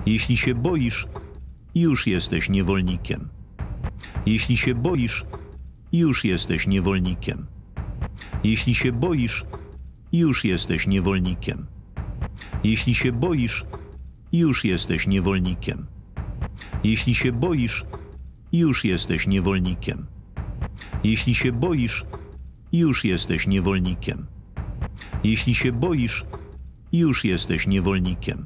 Jeśli się boisz, już jesteś niewolnikiem. Jeśli się boisz, już jesteś niewolnikiem. Jeśli się boisz, już jesteś niewolnikiem. Jeśli się boisz, już jesteś niewolnikiem. Jeśli się boisz, już jesteś niewolnikiem. Jeśli się boisz, już jesteś niewolnikiem. Jeśli się boisz, już jesteś niewolnikiem.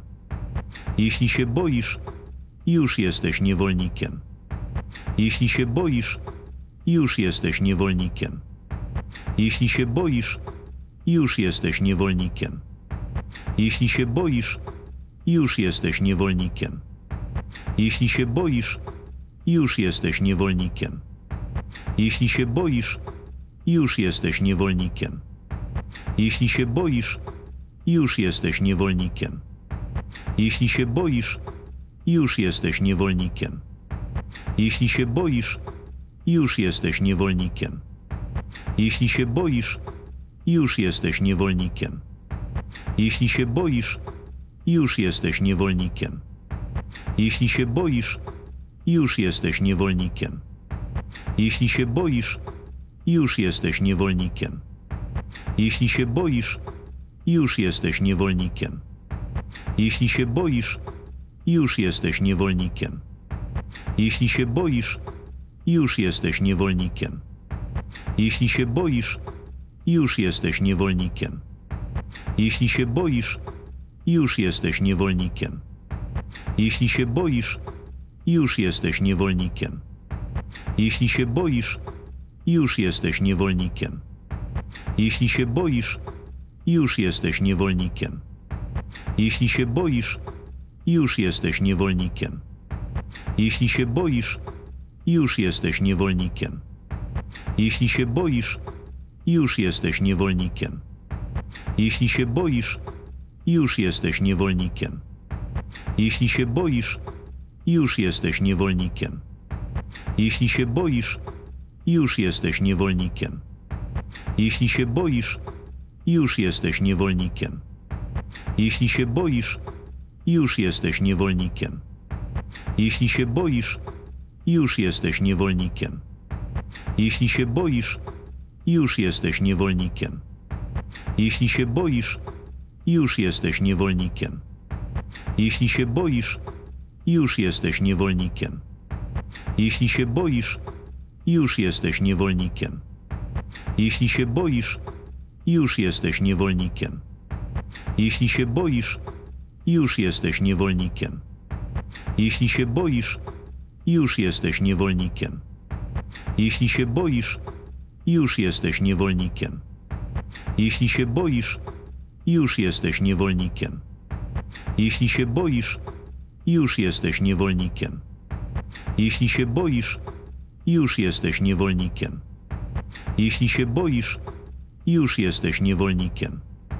Jeśli się boisz, już jesteś niewolnikiem. Jeśli się boisz, już jesteś niewolnikiem. Jeśli się boisz, już jesteś niewolnikiem. Jeśli się boisz, już jesteś niewolnikiem. Jeśli się boisz, już jesteś niewolnikiem. Jeśli się boisz, już jesteś niewolnikiem. Jeśli się boisz, już jesteś niewolnikiem. Jeśli się boisz, już jesteś niewolnikiem. Jeśli się boisz, już jesteś niewolnikiem. Jeśli się boisz, już jesteś niewolnikiem. Jeśli się boisz, już jesteś niewolnikiem. Jeśli się boisz, już jesteś niewolnikiem. Jeśli się boisz, już jesteś niewolnikiem. Jeśli się boisz, już jesteś niewolnikiem. Jeśli się boisz, już jesteś niewolnikiem. Jeśli się boisz, już jesteś niewolnikiem. Jeśli się boisz, już jesteś niewolnikiem. Jeśli się boisz, już jesteś niewolnikiem. Jeśli się boisz, już jesteś niewolnikiem. Jeśli się boisz, już jesteś niewolnikiem. Jeśli się boisz, już jesteś niewolnikiem. Jeśli się boisz, już jesteś niewolnikiem. Jeśli się boisz, już jesteś niewolnikiem. Jeśli się boisz, już jesteś niewolnikiem. Jeśli się boisz, już jesteś niewolnikiem. Jeśli się boisz, już jesteś niewolnikiem. Jeśli się boisz, już jesteś niewolnikiem. Jeśli się boisz, już jesteś niewolnikiem. Jeśli się boisz, już jesteś niewolnikiem. Jeśli się boisz, już jesteś niewolnikiem. Jeśli się boisz, już jesteś niewolnikiem. Jeśli się boisz, już jesteś niewolnikiem. Jeśli się boisz, już jesteś niewolnikiem. Jeśli się boisz, już jesteś niewolnikiem. Jeśli się boisz, już jesteś niewolnikiem. Jeśli się boisz, już jesteś niewolnikiem. Jeśli się boisz, już jesteś niewolnikiem. Jeśli się boisz, już jesteś niewolnikiem. Jeśli się boisz, już jesteś niewolnikiem. Jeśli się boisz, już jesteś niewolnikiem. Jeśli się boisz, już jesteś niewolnikiem. Jeśli się boisz, już jesteś niewolnikiem.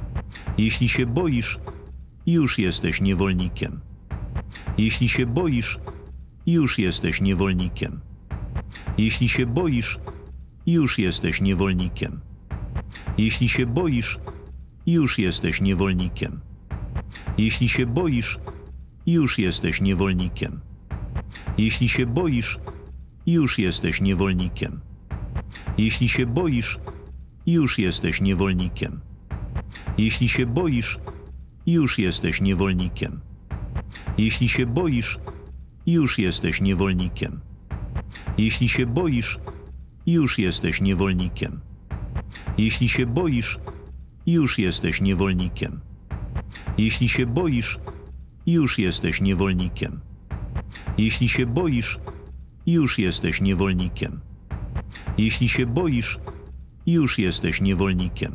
Jeśli się boisz, już jesteś niewolnikiem. Jeśli się boisz, już jesteś niewolnikiem. Jeśli się boisz, już jesteś niewolnikiem. Jeśli się boisz, już jesteś niewolnikiem. Jeśli się boisz, już jesteś niewolnikiem. Jeśli się boisz, już jesteś niewolnikiem. Jeśli się boisz, już jesteś niewolnikiem. Jeśli się boisz, już jesteś niewolnikiem. Jeśli się boisz, już jesteś niewolnikiem. Jeśli się boisz, już jesteś niewolnikiem. Jeśli się boisz, już jesteś niewolnikiem. Jeśli się boisz, już jesteś niewolnikiem. Jeśli się boisz, już jesteś niewolnikiem. Jeśli się boisz, już jesteś niewolnikiem.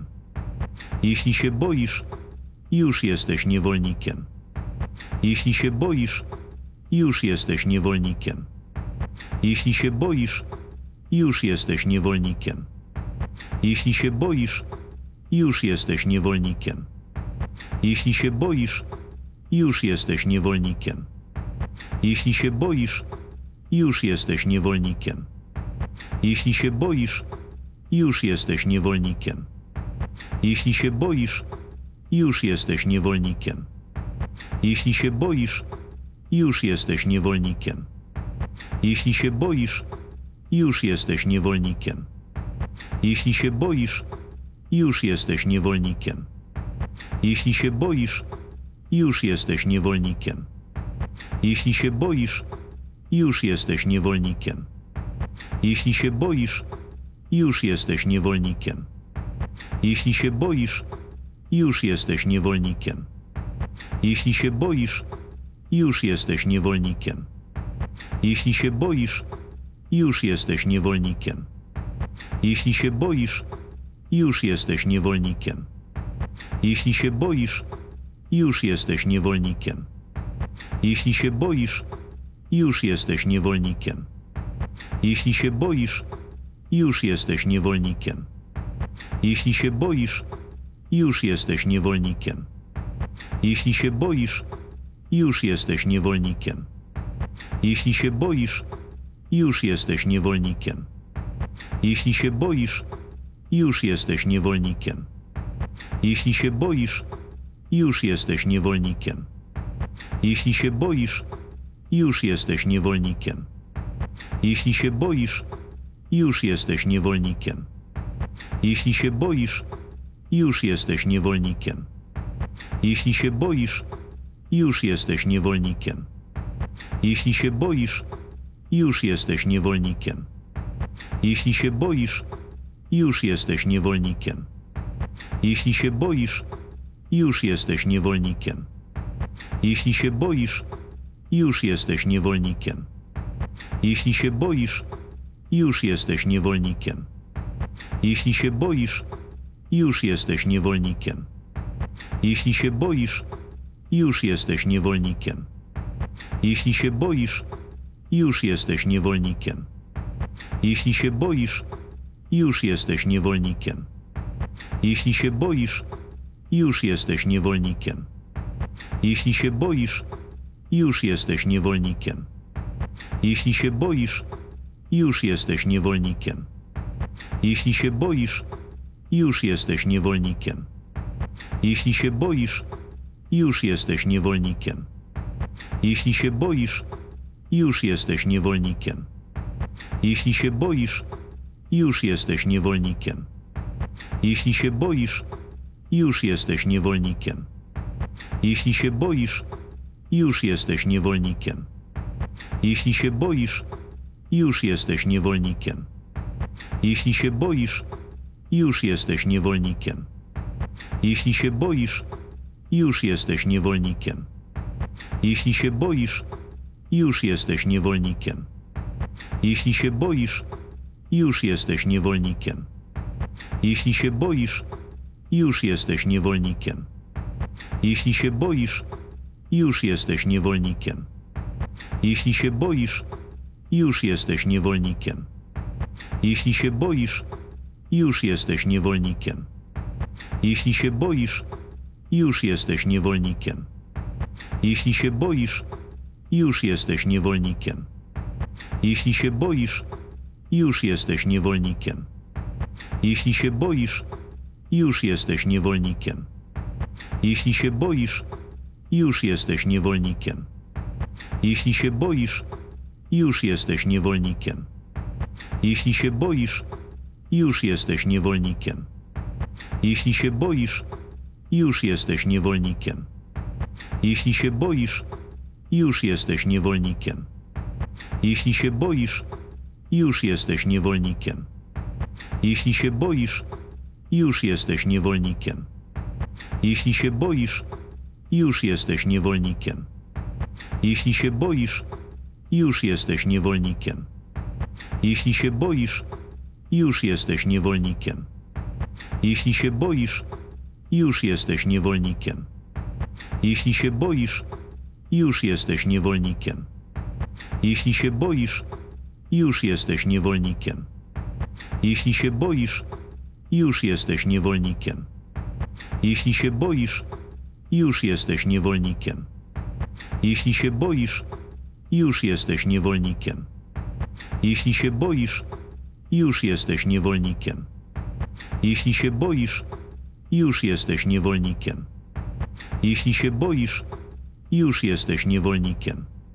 Jeśli się boisz, już jesteś niewolnikiem. Jeśli się boisz, już jesteś niewolnikiem. Jeśli się boisz, już jesteś niewolnikiem. Jeśli się boisz, już jesteś niewolnikiem. Jeśli się boisz, już jesteś niewolnikiem. Jeśli się boisz, już jesteś niewolnikiem. Jeśli się boisz, już jesteś niewolnikiem. Jeśli się boisz, już jesteś niewolnikiem. Jeśli się boisz, już jesteś niewolnikiem. Jeśli się boisz, już jesteś niewolnikiem. Jeśli się boisz, już jesteś niewolnikiem. Jeśli się boisz, już jesteś niewolnikiem. Jeśli się boisz, już jesteś niewolnikiem. Jeśli się boisz, już jesteś niewolnikiem. Jeśli się boisz, już jesteś niewolnikiem. Jeśli się boisz, już jesteś niewolnikiem. Jeśli się boisz, już jesteś niewolnikiem. Jeśli się boisz, już jesteś niewolnikiem. Jeśli się boisz, już jesteś niewolnikiem. Jeśli się boisz, już jesteś niewolnikiem. Jeśli się boisz, już jesteś niewolnikiem. Jeśli się boisz, już jesteś niewolnikiem. Jeśli się boisz, już jesteś niewolnikiem. Jeśli się boisz, już jesteś niewolnikiem. Jeśli się boisz, już jesteś niewolnikiem. Jeśli się boisz, już jesteś niewolnikiem. Jeśli się boisz, już jesteś niewolnikiem. Jeśli się boisz, już jesteś niewolnikiem. Jeśli się boisz, już jesteś niewolnikiem. Jeśli się boisz, już jesteś niewolnikiem. Jeśli się boisz, już jesteś niewolnikiem. Jeśli się boisz, już jesteś niewolnikiem. Jeśli się boisz, już jesteś niewolnikiem. Jeśli się boisz, już jesteś niewolnikiem. Jeśli się boisz, już jesteś niewolnikiem. Jeśli się boisz, już jesteś niewolnikiem. Jeśli się boisz, już jesteś niewolnikiem. Jeśli się boisz, już jesteś niewolnikiem. Jeśli się boisz, już jesteś niewolnikiem. Jeśli się boisz, już jesteś niewolnikiem. Jeśli się boisz, już jesteś niewolnikiem. Jeśli się boisz, już jesteś niewolnikiem. Jeśli się boisz, już jesteś niewolnikiem. Jeśli się boisz, już jesteś niewolnikiem. Jeśli się boisz, już jesteś niewolnikiem. Jeśli się boisz, już jesteś niewolnikiem. Jeśli się boisz, już jesteś niewolnikiem. Jeśli się boisz, już jesteś niewolnikiem. Jeśli się boisz, już jesteś niewolnikiem. Jeśli się boisz, już jesteś niewolnikiem. Jeśli się boisz, już jesteś niewolnikiem. Jeśli się boisz, już jesteś niewolnikiem. Jeśli się boisz, już jesteś niewolnikiem. Jeśli się boisz, już jesteś niewolnikiem. Jeśli się boisz, już jesteś niewolnikiem. Jeśli się boisz, już jesteś niewolnikiem. Jeśli się boisz, już jesteś niewolnikiem. Jeśli się boisz, już jesteś niewolnikiem. Jeśli się boisz, już jesteś niewolnikiem. Jeśli się boisz, już jesteś niewolnikiem. Jeśli się boisz, już jesteś niewolnikiem. Jeśli się boisz, już jesteś niewolnikiem. Jeśli się boisz, już jesteś niewolnikiem. Jeśli się boisz, już jesteś niewolnikiem. Jeśli się boisz, już jesteś niewolnikiem. Jeśli się boisz, już jesteś niewolnikiem. Jeśli się boisz, już jesteś niewolnikiem. Jeśli się boisz, już jesteś niewolnikiem. Jeśli się boisz, już jesteś niewolnikiem. Jeśli się boisz, już jesteś niewolnikiem. Jeśli się boisz, już jesteś niewolnikiem. Jeśli się boisz, już jesteś niewolnikiem. Jeśli się boisz, już jesteś niewolnikiem. Jeśli się boisz, już jesteś niewolnikiem. Jeśli się boisz, już jesteś niewolnikiem. Jeśli się boisz, już jesteś niewolnikiem. Jeśli się boisz, już jesteś niewolnikiem. Jeśli się boisz, już jesteś niewolnikiem. Jeśli się boisz, już jesteś niewolnikiem. Jeśli się boisz, już jesteś niewolnikiem.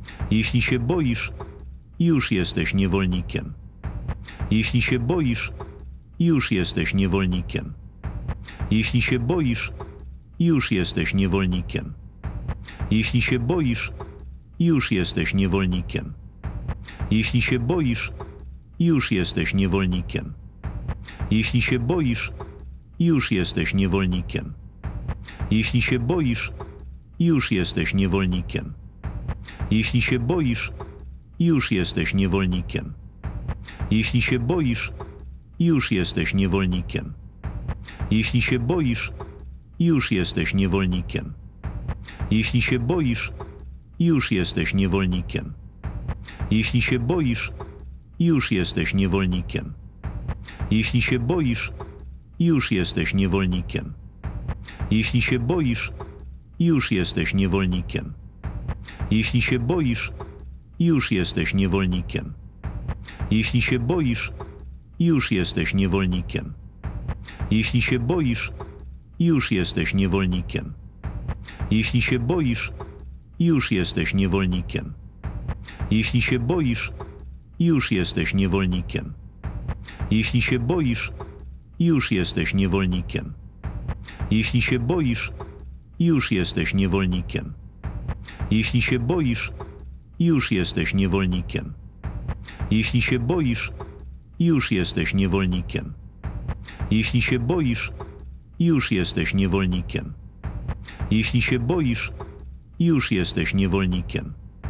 Jeśli się boisz, już jesteś niewolnikiem. Jeśli się boisz, już jesteś niewolnikiem. Jeśli się boisz, już jesteś niewolnikiem. Jeśli się boisz, już jesteś niewolnikiem. Jeśli się boisz, już jesteś niewolnikiem. Jeśli się boisz, już jesteś niewolnikiem. Jeśli się boisz, już jesteś niewolnikiem. Jeśli się boisz, już jesteś niewolnikiem. Jeśli się boisz, już jesteś niewolnikiem. Jeśli się boisz, już jesteś niewolnikiem. Jeśli się boisz, już jesteś niewolnikiem. Jeśli się boisz, już jesteś niewolnikiem. Jeśli się boisz, już jesteś niewolnikiem. Jeśli się boisz, już jesteś niewolnikiem. Jeśli się boisz, już jesteś niewolnikiem. Jeśli się boisz, już jesteś niewolnikiem. Jeśli się boisz, już jesteś niewolnikiem. Jeśli się boisz, już jesteś niewolnikiem. Jeśli się boisz, już jesteś niewolnikiem. Jeśli się boisz, już jesteś niewolnikiem. Jeśli się boisz, już jesteś niewolnikiem. Jeśli się boisz, już jesteś niewolnikiem. Jeśli się boisz, już jesteś niewolnikiem. Jeśli się boisz, już jesteś niewolnikiem. Jeśli się boisz, już jesteś niewolnikiem.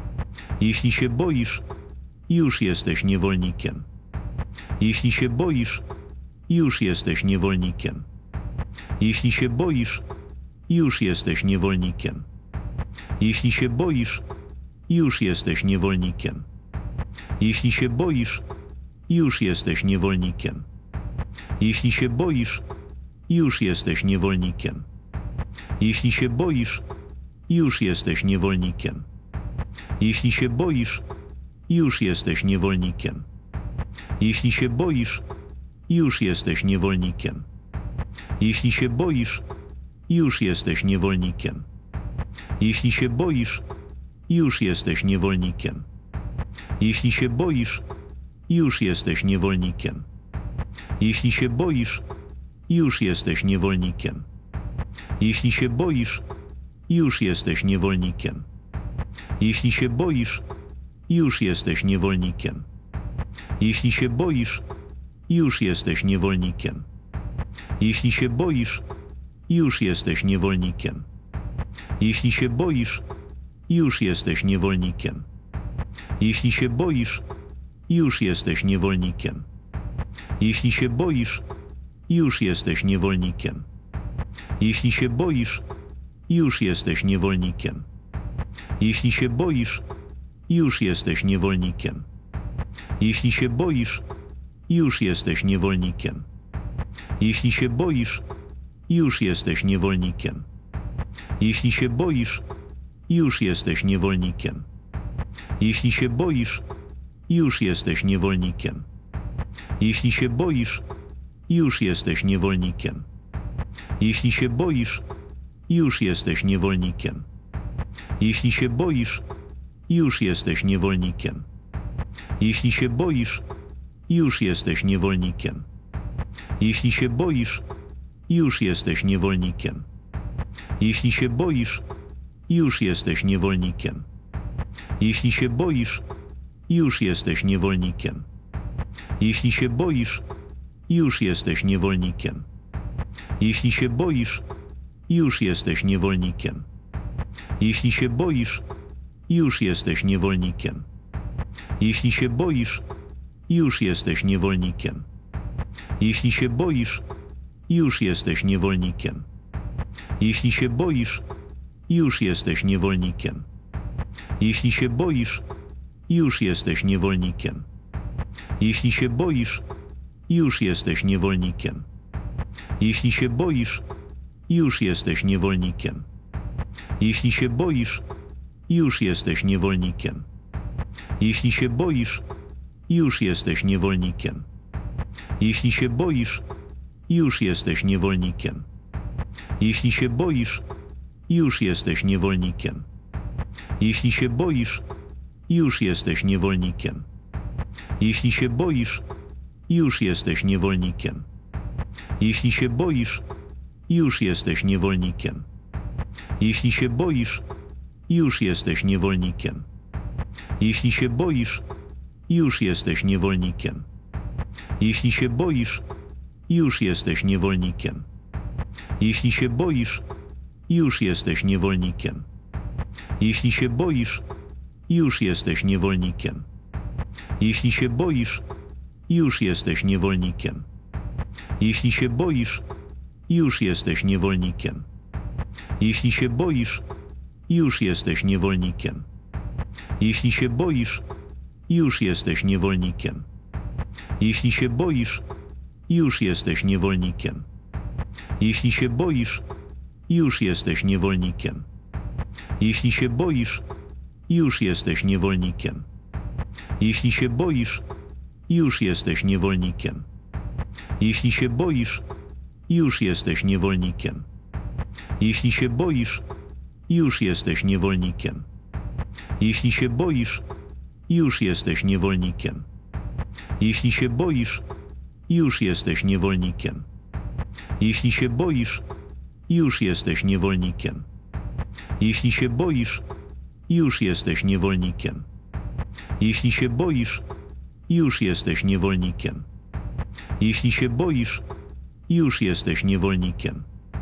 Jeśli się boisz, już jesteś niewolnikiem. Jeśli się boisz, już jesteś niewolnikiem. Jeśli się boisz, już jesteś niewolnikiem. Jeśli się boisz, już jesteś niewolnikiem. Jeśli się boisz, już jesteś niewolnikiem. Jeśli się boisz, już jesteś niewolnikiem. Jeśli się boisz, już jesteś niewolnikiem. Jeśli się boisz, już jesteś niewolnikiem. Jeśli się boisz, już jesteś niewolnikiem. Jeśli się boisz, już jesteś niewolnikiem. Jeśli się boisz, już jesteś niewolnikiem. Jeśli się boisz, już jesteś niewolnikiem. Jeśli się boisz, już jesteś niewolnikiem. Jeśli się boisz, już jesteś niewolnikiem. Jeśli się boisz, już jesteś niewolnikiem. Jeśli się boisz, już jesteś niewolnikiem. Jeśli się boisz, już jesteś niewolnikiem. Jeśli się boisz, już jesteś niewolnikiem. Jeśli się boisz, już jesteś niewolnikiem. Jeśli się boisz, już jesteś niewolnikiem. Jeśli się boisz, już jesteś niewolnikiem. Jeśli się boisz, już jesteś niewolnikiem. Jeśli się boisz, już jesteś niewolnikiem. Jeśli się boisz, już jesteś niewolnikiem. Jeśli się boisz, już jesteś niewolnikiem. Jeśli się boisz, już jesteś niewolnikiem. Jeśli się boisz, już jesteś niewolnikiem. Jeśli się boisz, już jesteś niewolnikiem. Jeśli się boisz, już jesteś niewolnikiem. Jeśli się boisz, już jesteś niewolnikiem. Jeśli się boisz, już jesteś niewolnikiem. Jeśli się boisz, już jesteś niewolnikiem. Jeśli się boisz, już jesteś niewolnikiem. Jeśli się boisz, już jesteś niewolnikiem. Jeśli się boisz, już jesteś niewolnikiem. Jeśli się boisz, już jesteś niewolnikiem. Jeśli się boisz, już jesteś niewolnikiem. Jeśli się boisz, już jesteś niewolnikiem. Jeśli się boisz, już jesteś niewolnikiem. Jeśli się boisz, już jesteś niewolnikiem. Jeśli się boisz, już jesteś niewolnikiem. Jeśli się boisz, już jesteś niewolnikiem. Jeśli się boisz, już jesteś niewolnikiem. Jeśli się boisz, już jesteś niewolnikiem. Jeśli się boisz, już jesteś niewolnikiem. Jeśli się boisz, już jesteś niewolnikiem. Jeśli się boisz, już jesteś niewolnikiem. Jeśli się boisz, już jesteś niewolnikiem. Jeśli się boisz, już jesteś niewolnikiem. Jeśli się boisz, już jesteś niewolnikiem. Jeśli się boisz, już jesteś niewolnikiem. Jeśli się boisz, już jesteś niewolnikiem. Jeśli się boisz, już jesteś niewolnikiem. Jeśli się boisz, już jesteś niewolnikiem. Jeśli się boisz, już jesteś niewolnikiem. Jeśli się boisz, już jesteś niewolnikiem. Jeśli się boisz, już jesteś niewolnikiem. Jeśli się boisz, już jesteś niewolnikiem. Jeśli się boisz, już jesteś niewolnikiem. Jeśli się boisz, już jesteś niewolnikiem. Jeśli się boisz, już jesteś niewolnikiem. Jeśli się boisz, już jesteś niewolnikiem. Jeśli się boisz, już jesteś niewolnikiem. Jeśli się boisz, już jesteś niewolnikiem. Jeśli się boisz, już jesteś niewolnikiem. Jeśli się boisz, już jesteś niewolnikiem. Jeśli się boisz, już jesteś niewolnikiem. Jeśli się boisz, już jesteś niewolnikiem. Jeśli się boisz, już jesteś niewolnikiem. Jeśli się boisz, już jesteś niewolnikiem.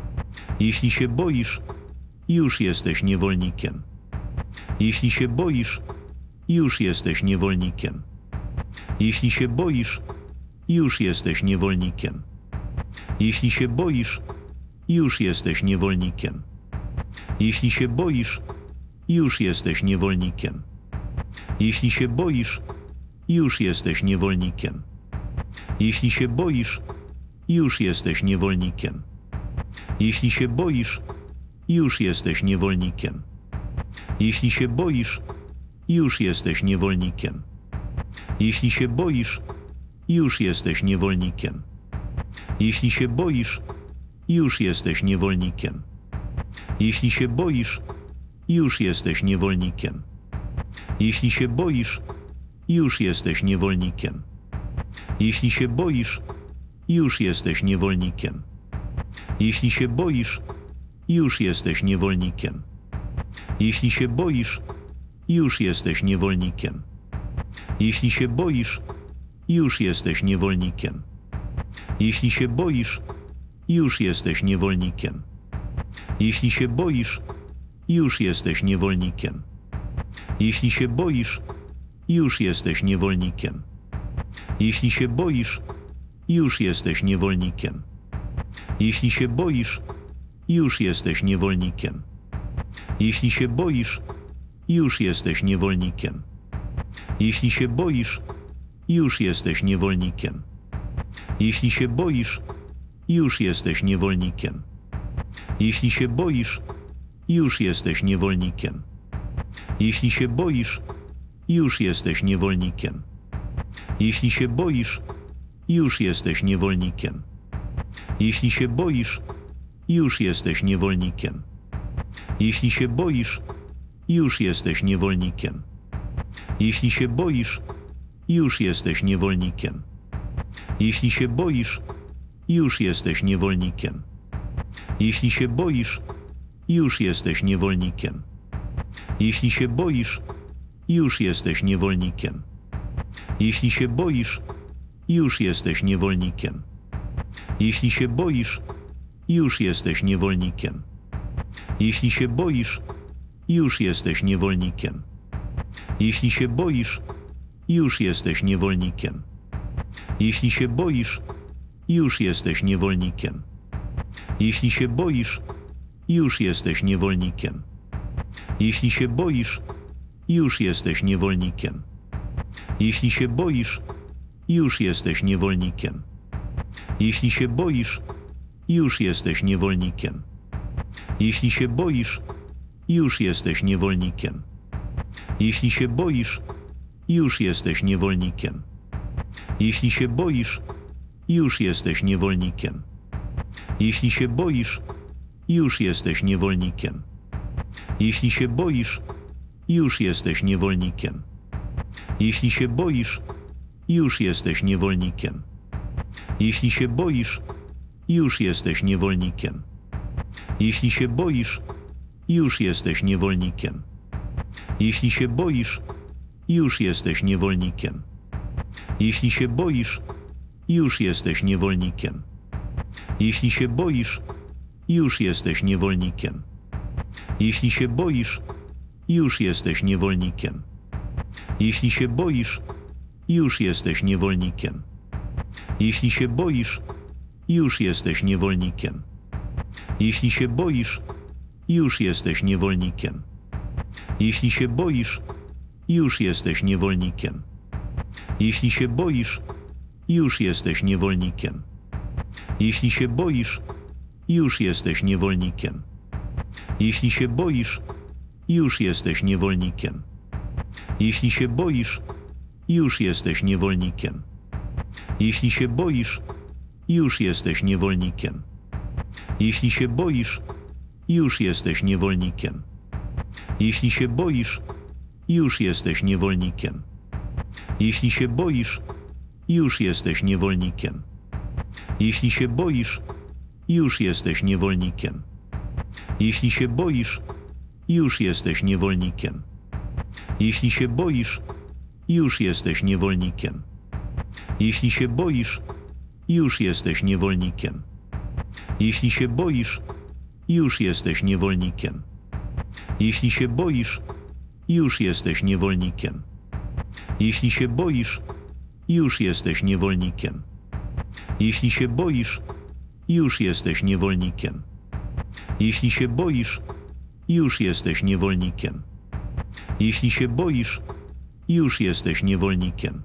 Jeśli się boisz, już jesteś niewolnikiem. Jeśli się boisz, już jesteś niewolnikiem. Jeśli się boisz, już jesteś niewolnikiem. Jeśli się boisz, już jesteś niewolnikiem. Jeśli się boisz, już jesteś niewolnikiem. Jeśli się boisz, już jesteś niewolnikiem. Jeśli się boisz, już jesteś niewolnikiem. Jeśli się boisz, już jesteś niewolnikiem. Jeśli się boisz, już jesteś niewolnikiem. Jeśli się boisz, już jesteś niewolnikiem. Jeśli się boisz, już jesteś niewolnikiem. Jeśli się boisz, już jesteś niewolnikiem. Jeśli się boisz, już jesteś niewolnikiem. Jeśli się boisz, już jesteś niewolnikiem. Jeśli się boisz, już jesteś niewolnikiem. Jeśli się boisz, już jesteś niewolnikiem. Jeśli się boisz, już jesteś niewolnikiem. Jeśli się boisz, już jesteś niewolnikiem. Jeśli się boisz, już jesteś niewolnikiem. Jeśli się boisz, już jesteś niewolnikiem. Jeśli się boisz, już jesteś niewolnikiem. Jeśli się boisz, już jesteś niewolnikiem. Jeśli się boisz, już jesteś niewolnikiem. Jeśli się boisz, już jesteś niewolnikiem. Jeśli się boisz, już jesteś niewolnikiem. Jeśli się boisz, już jesteś niewolnikiem. Jeśli się boisz, już jesteś niewolnikiem. Jeśli się boisz, już jesteś niewolnikiem. Jeśli się boisz, już jesteś niewolnikiem. Jeśli się boisz, już jesteś niewolnikiem. Jeśli się boisz, już jesteś niewolnikiem. Jeśli się boisz, już jesteś niewolnikiem. Jeśli się boisz, już jesteś niewolnikiem. Jeśli się boisz, już jesteś niewolnikiem. Jeśli się boisz, już jesteś niewolnikiem. Jeśli się boisz, już jesteś niewolnikiem. Jeśli się boisz, już jesteś niewolnikiem. Jeśli się boisz, już jesteś niewolnikiem. Jeśli się boisz, już jesteś niewolnikiem. Jeśli się boisz, już jesteś niewolnikiem. Jeśli się boisz, już jesteś niewolnikiem. Jeśli się boisz, już jesteś niewolnikiem. Jeśli się boisz, już jesteś niewolnikiem. Jeśli się boisz, już jesteś niewolnikiem. Jeśli się boisz, już jesteś niewolnikiem. Jeśli się boisz, już jesteś niewolnikiem. Jeśli się boisz, już jesteś niewolnikiem. Jeśli się boisz, już jesteś niewolnikiem. Jeśli się boisz, już jesteś niewolnikiem. Jeśli się boisz, już jesteś niewolnikiem. Jeśli się boisz, już jesteś niewolnikiem. Jeśli się boisz, już jesteś niewolnikiem. Jeśli się boisz, już jesteś niewolnikiem. Jeśli się boisz, już jesteś niewolnikiem. Jeśli się boisz, już jesteś niewolnikiem. Jeśli się boisz, już jesteś niewolnikiem. Jeśli się boisz, już jesteś niewolnikiem. Jeśli się boisz, już jesteś niewolnikiem. Jeśli się boisz, już jesteś niewolnikiem. Jeśli się boisz, już jesteś niewolnikiem. Jeśli się boisz, już jesteś niewolnikiem. Jeśli się boisz, już jesteś niewolnikiem. Jeśli się boisz, już jesteś niewolnikiem. Jeśli się boisz, już jesteś niewolnikiem. Jeśli się boisz, już jesteś niewolnikiem. Jeśli się boisz, już jesteś niewolnikiem. Jeśli się boisz, już jesteś niewolnikiem. Jeśli się boisz, już jesteś niewolnikiem. Jeśli się boisz, już jesteś niewolnikiem. Jeśli się boisz, już jesteś niewolnikiem. Jeśli się boisz, już jesteś niewolnikiem. Jeśli się boisz, już jesteś niewolnikiem. Jeśli się boisz, już jesteś niewolnikiem. Jeśli się boisz, już jesteś niewolnikiem. Jeśli się boisz, już jesteś niewolnikiem. Jeśli się boisz, już jesteś niewolnikiem. Jeśli się boisz, już jesteś niewolnikiem.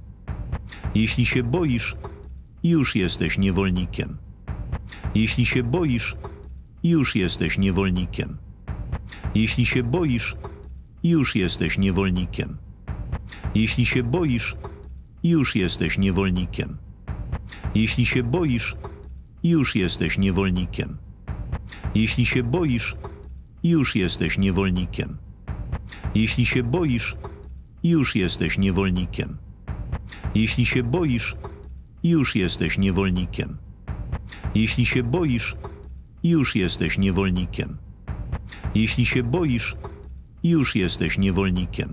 Jeśli się boisz, już jesteś niewolnikiem. Jeśli się boisz, już jesteś niewolnikiem. Jeśli się boisz, już jesteś niewolnikiem. Jeśli się boisz, już jesteś niewolnikiem. Jeśli się boisz, już jesteś niewolnikiem. Jeśli się boisz, już jesteś niewolnikiem. Jeśli się boisz, już jesteś niewolnikiem. Jeśli się boisz, już jesteś niewolnikiem. Jeśli się boisz, już jesteś niewolnikiem. Jeśli się boisz, już jesteś niewolnikiem.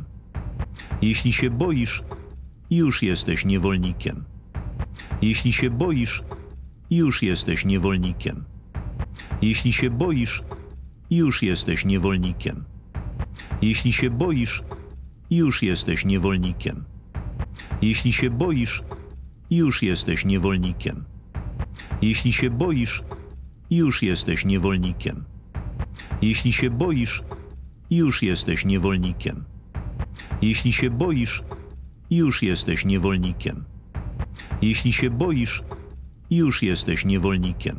Jeśli się boisz, już jesteś niewolnikiem. Jeśli się boisz, już jesteś niewolnikiem. Jeśli się boisz, już jesteś niewolnikiem. Jeśli się boisz, już jesteś niewolnikiem. Jeśli się boisz, już jesteś niewolnikiem. Jeśli się boisz, już jesteś niewolnikiem. Jeśli się boisz, już jesteś niewolnikiem. Jeśli się boisz, już jesteś niewolnikiem. Jeśli się boisz, już jesteś niewolnikiem.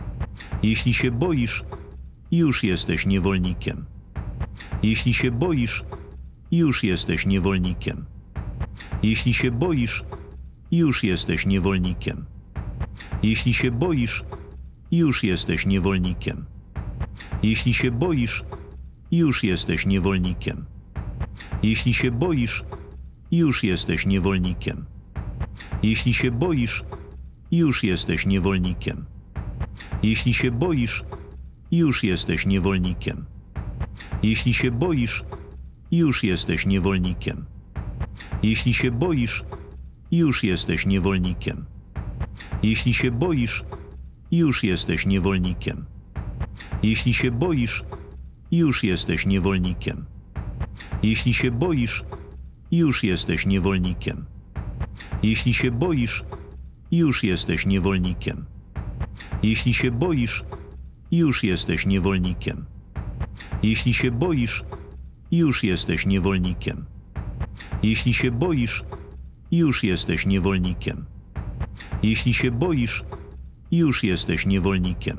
Jeśli się boisz, już jesteś niewolnikiem. Jeśli się boisz, już jesteś niewolnikiem. Jeśli się boisz, już jesteś niewolnikiem. Jeśli się boisz, już jesteś niewolnikiem. Jeśli się boisz, już jesteś niewolnikiem. Jeśli się boisz, już jesteś niewolnikiem. Jeśli się boisz, już jesteś niewolnikiem. Jeśli się boisz, już jesteś niewolnikiem. Jeśli się boisz, już jesteś niewolnikiem. Jeśli się boisz, już jesteś niewolnikiem. Jeśli się boisz, już jesteś niewolnikiem. Jeśli się boisz, już jesteś niewolnikiem. Jeśli się boisz, już jesteś niewolnikiem. Jeśli się boisz, już jesteś niewolnikiem. Jeśli się boisz, już jesteś niewolnikiem. Jeśli się boisz, już jesteś niewolnikiem. Jeśli się boisz, już jesteś niewolnikiem. Jeśli się boisz, już jesteś niewolnikiem.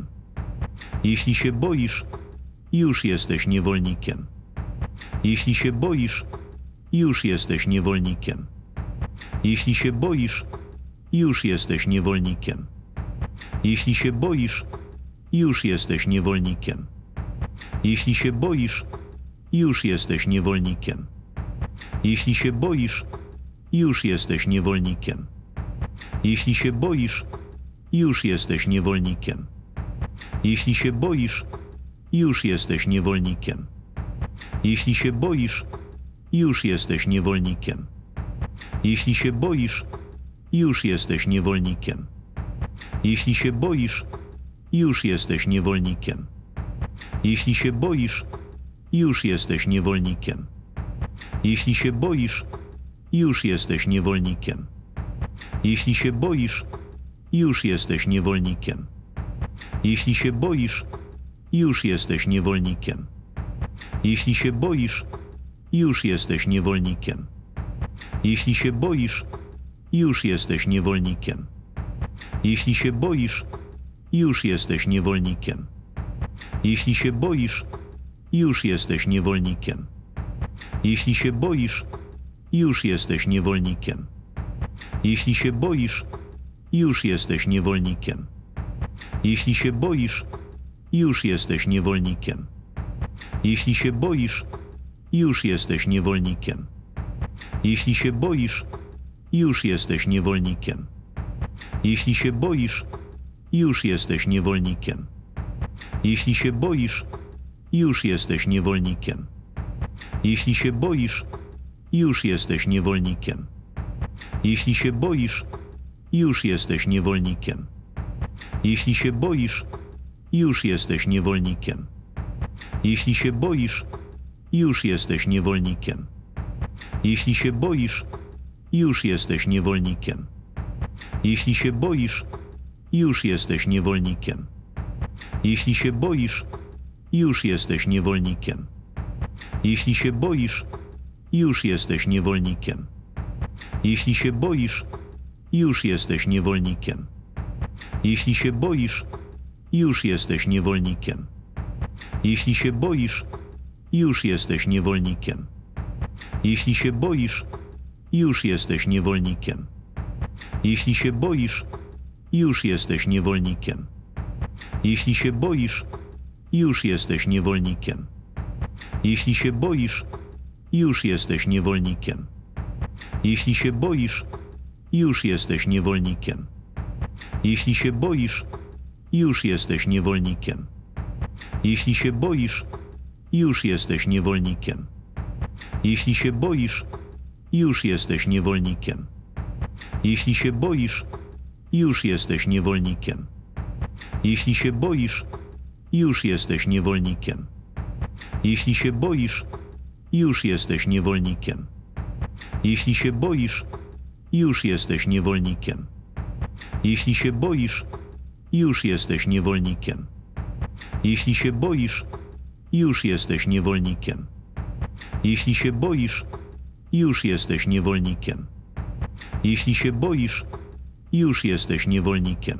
Jeśli się boisz, już jesteś niewolnikiem. Jeśli się boisz, już jesteś niewolnikiem. Jeśli się boisz, już jesteś niewolnikiem. Jeśli się boisz, już jesteś niewolnikiem. Jeśli się boisz, już jesteś niewolnikiem. Jeśli się boisz, już jesteś niewolnikiem. Jeśli się boisz, już jesteś niewolnikiem. Jeśli się boisz, już jesteś niewolnikiem. Jeśli się boisz, już jesteś niewolnikiem. Jeśli się boisz, już jesteś niewolnikiem. Jeśli się boisz, już jesteś niewolnikiem. Jeśli się boisz, już jesteś niewolnikiem. Jeśli się boisz, już jesteś niewolnikiem. Jeśli się boisz, już jesteś niewolnikiem. Jeśli się boisz, już jesteś niewolnikiem. Jeśli się boisz, już jesteś niewolnikiem. Jeśli się boisz, już jesteś niewolnikiem. Jeśli się boisz, już jesteś niewolnikiem. Jeśli się boisz, już jesteś niewolnikiem. Jeśli się boisz, już jesteś niewolnikiem. Jeśli się boisz, już jesteś niewolnikiem. Jeśli się boisz, już jesteś niewolnikiem. Jeśli się boisz, już jesteś niewolnikiem. Jeśli się boisz, już jesteś niewolnikiem. Jeśli się boisz, już jesteś niewolnikiem. Jeśli się boisz, już jesteś niewolnikiem. Jeśli się boisz, już jesteś niewolnikiem. Jeśli się boisz, już jesteś niewolnikiem. Jeśli się boisz, już jesteś niewolnikiem. Jeśli się boisz, już jesteś niewolnikiem. Jeśli się boisz, już jesteś niewolnikiem. Jeśli się boisz, już jesteś niewolnikiem. Jeśli się boisz, już jesteś niewolnikiem. Jeśli się boisz, już jesteś niewolnikiem. Jeśli się boisz, już jesteś niewolnikiem. Jeśli się boisz, już jesteś niewolnikiem. Jeśli się boisz, już jesteś niewolnikiem. Jeśli się boisz, już jesteś niewolnikiem. Jeśli się boisz, już jesteś niewolnikiem. Jeśli się boisz, już jesteś niewolnikiem. Jeśli się boisz, już jesteś niewolnikiem. Jeśli się boisz, już jesteś niewolnikiem. Jeśli się boisz, już jesteś niewolnikiem. Jeśli się boisz, już jesteś niewolnikiem. Jeśli się boisz, już jesteś niewolnikiem. Jeśli się boisz, już jesteś niewolnikiem. Jeśli się boisz, już jesteś niewolnikiem. Jeśli się boisz, już jesteś niewolnikiem. Jeśli się boisz, już jesteś niewolnikiem. Jeśli się boisz, już jesteś niewolnikiem. Jeśli się boisz, już jesteś niewolnikiem. Jeśli się boisz, już jesteś niewolnikiem. Jeśli się boisz, już jesteś niewolnikiem.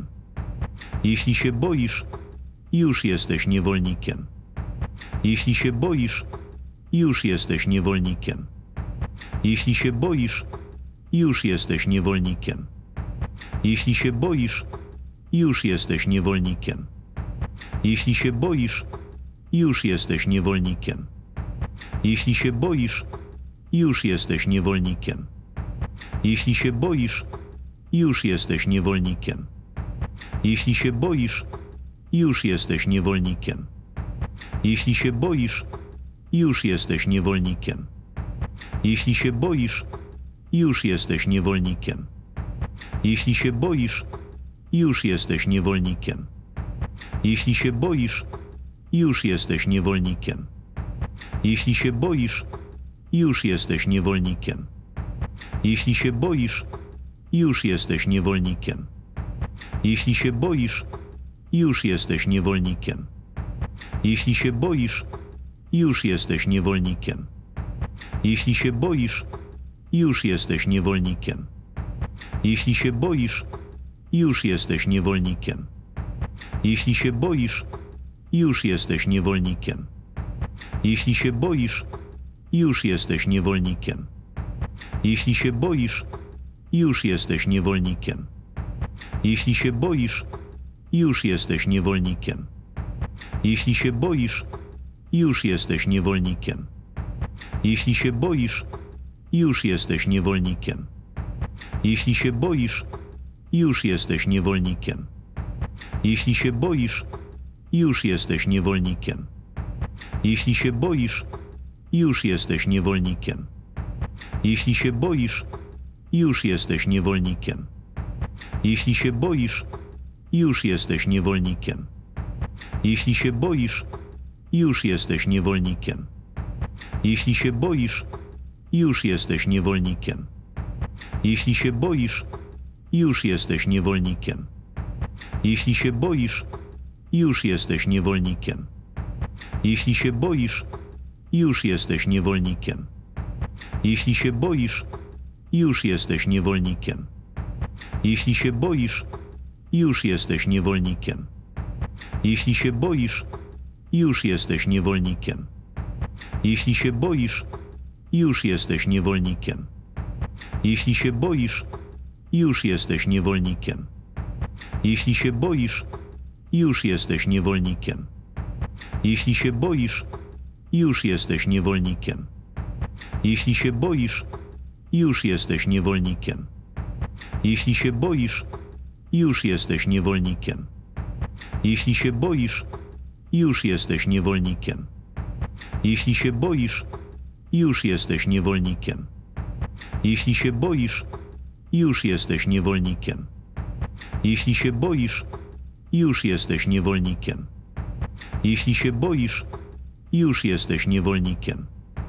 Jeśli się boisz, już jesteś niewolnikiem. Jeśli się boisz, już jesteś niewolnikiem. Jeśli się boisz, już jesteś niewolnikiem. Jeśli się boisz, już jesteś niewolnikiem. Jeśli się boisz, już jesteś niewolnikiem. Jeśli się boisz, już jesteś niewolnikiem. Jeśli się boisz, już jesteś niewolnikiem. Jeśli się boisz, już jesteś niewolnikiem. Jeśli się boisz, już jesteś niewolnikiem. Jeśli się boisz, już jesteś niewolnikiem. Jeśli się boisz, już jesteś niewolnikiem. Jeśli się boisz, już jesteś niewolnikiem. Jeśli się boisz, już jesteś niewolnikiem. Jeśli się boisz, już jesteś niewolnikiem. Jeśli się boisz, już jesteś niewolnikiem. Jeśli się boisz, już jesteś niewolnikiem. Jeśli się boisz, już jesteś niewolnikiem. Jeśli się boisz, już jesteś niewolnikiem. Jeśli się boisz, już jesteś niewolnikiem. Jeśli się boisz, już jesteś niewolnikiem. Jeśli się boisz, już jesteś niewolnikiem. Jeśli się boisz, już jesteś niewolnikiem. Jeśli się boisz, już jesteś niewolnikiem. Jeśli się boisz, już jesteś niewolnikiem. Jeśli się boisz, już jesteś niewolnikiem. Jeśli się boisz, już jesteś niewolnikiem. Jeśli się boisz, już jesteś niewolnikiem. Jeśli się boisz, już jesteś niewolnikiem. Jeśli się boisz, już jesteś niewolnikiem. Jeśli się boisz, już jesteś niewolnikiem. Jeśli się boisz, już jesteś niewolnikiem. Jeśli się boisz, już jesteś niewolnikiem. Jeśli się boisz, już jesteś niewolnikiem. Jeśli się boisz, już jesteś niewolnikiem. Jeśli się boisz, już jesteś niewolnikiem. Jeśli się boisz, już jesteś niewolnikiem. Jeśli się boisz, już jesteś niewolnikiem. Jeśli się boisz, już jesteś niewolnikiem. Jeśli się boisz, już jesteś niewolnikiem. Jeśli się boisz, już jesteś niewolnikiem. Jeśli się boisz, już jesteś niewolnikiem. Jeśli się boisz, już jesteś niewolnikiem. Jeśli się boisz, już jesteś niewolnikiem. Jeśli się boisz, już jesteś niewolnikiem. Jeśli się boisz, już jesteś niewolnikiem. Jeśli się boisz, już jesteś niewolnikiem. Jeśli się boisz, już jesteś niewolnikiem. Jeśli się boisz, już jesteś niewolnikiem.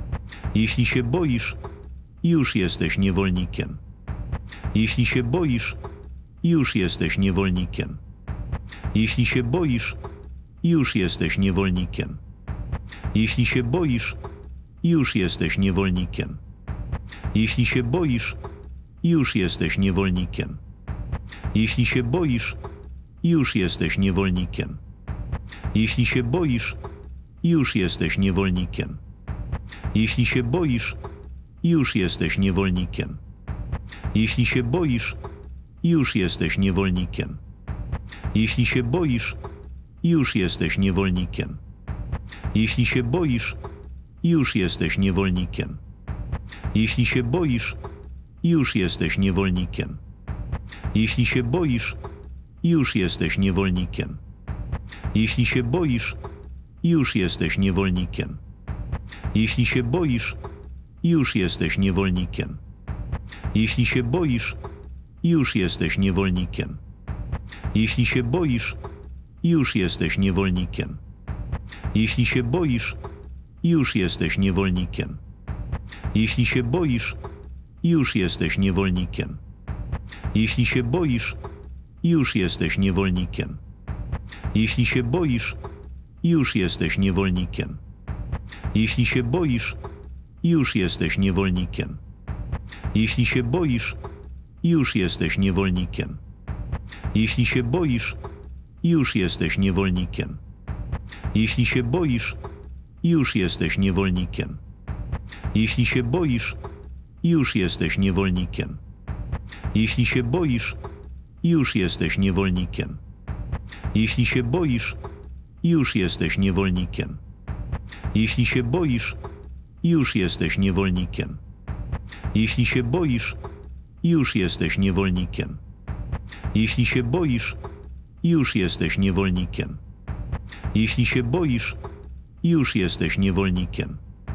Jeśli się boisz, już jesteś niewolnikiem. Jeśli się boisz, już jesteś niewolnikiem. Jeśli się boisz, już jesteś niewolnikiem. Jeśli się boisz, już jesteś niewolnikiem. Jeśli się boisz, już jesteś niewolnikiem. Jeśli się boisz, już jesteś niewolnikiem. Jeśli się boisz, już jesteś niewolnikiem. Jeśli się boisz, już jesteś niewolnikiem. Jeśli się boisz, już jesteś niewolnikiem. Jeśli się boisz, już jesteś niewolnikiem. Jeśli się boisz, już jesteś niewolnikiem. Jeśli się boisz, już jesteś niewolnikiem. Jeśli się boisz, już jesteś niewolnikiem. Jeśli się boisz, już jesteś niewolnikiem. Jeśli się boisz, już jesteś niewolnikiem. Jeśli się boisz, już jesteś niewolnikiem. Jeśli się boisz, już jesteś niewolnikiem. Jeśli się boisz, już jesteś niewolnikiem. Jeśli się boisz, już jesteś niewolnikiem. Jeśli się boisz, już jesteś niewolnikiem. Jeśli się boisz, już jesteś niewolnikiem. Jeśli się boisz, już jesteś niewolnikiem. Jeśli się boisz, już jesteś niewolnikiem. Jeśli się boisz, już jesteś niewolnikiem. Jeśli się boisz, już jesteś niewolnikiem. Jeśli się boisz, już jesteś niewolnikiem. Jeśli się boisz, już jesteś niewolnikiem. Jeśli się boisz, już jesteś niewolnikiem. Jeśli się boisz, już jesteś niewolnikiem. Jeśli się boisz, już jesteś niewolnikiem. Jeśli się boisz, już jesteś niewolnikiem. Jeśli się boisz, już jesteś niewolnikiem.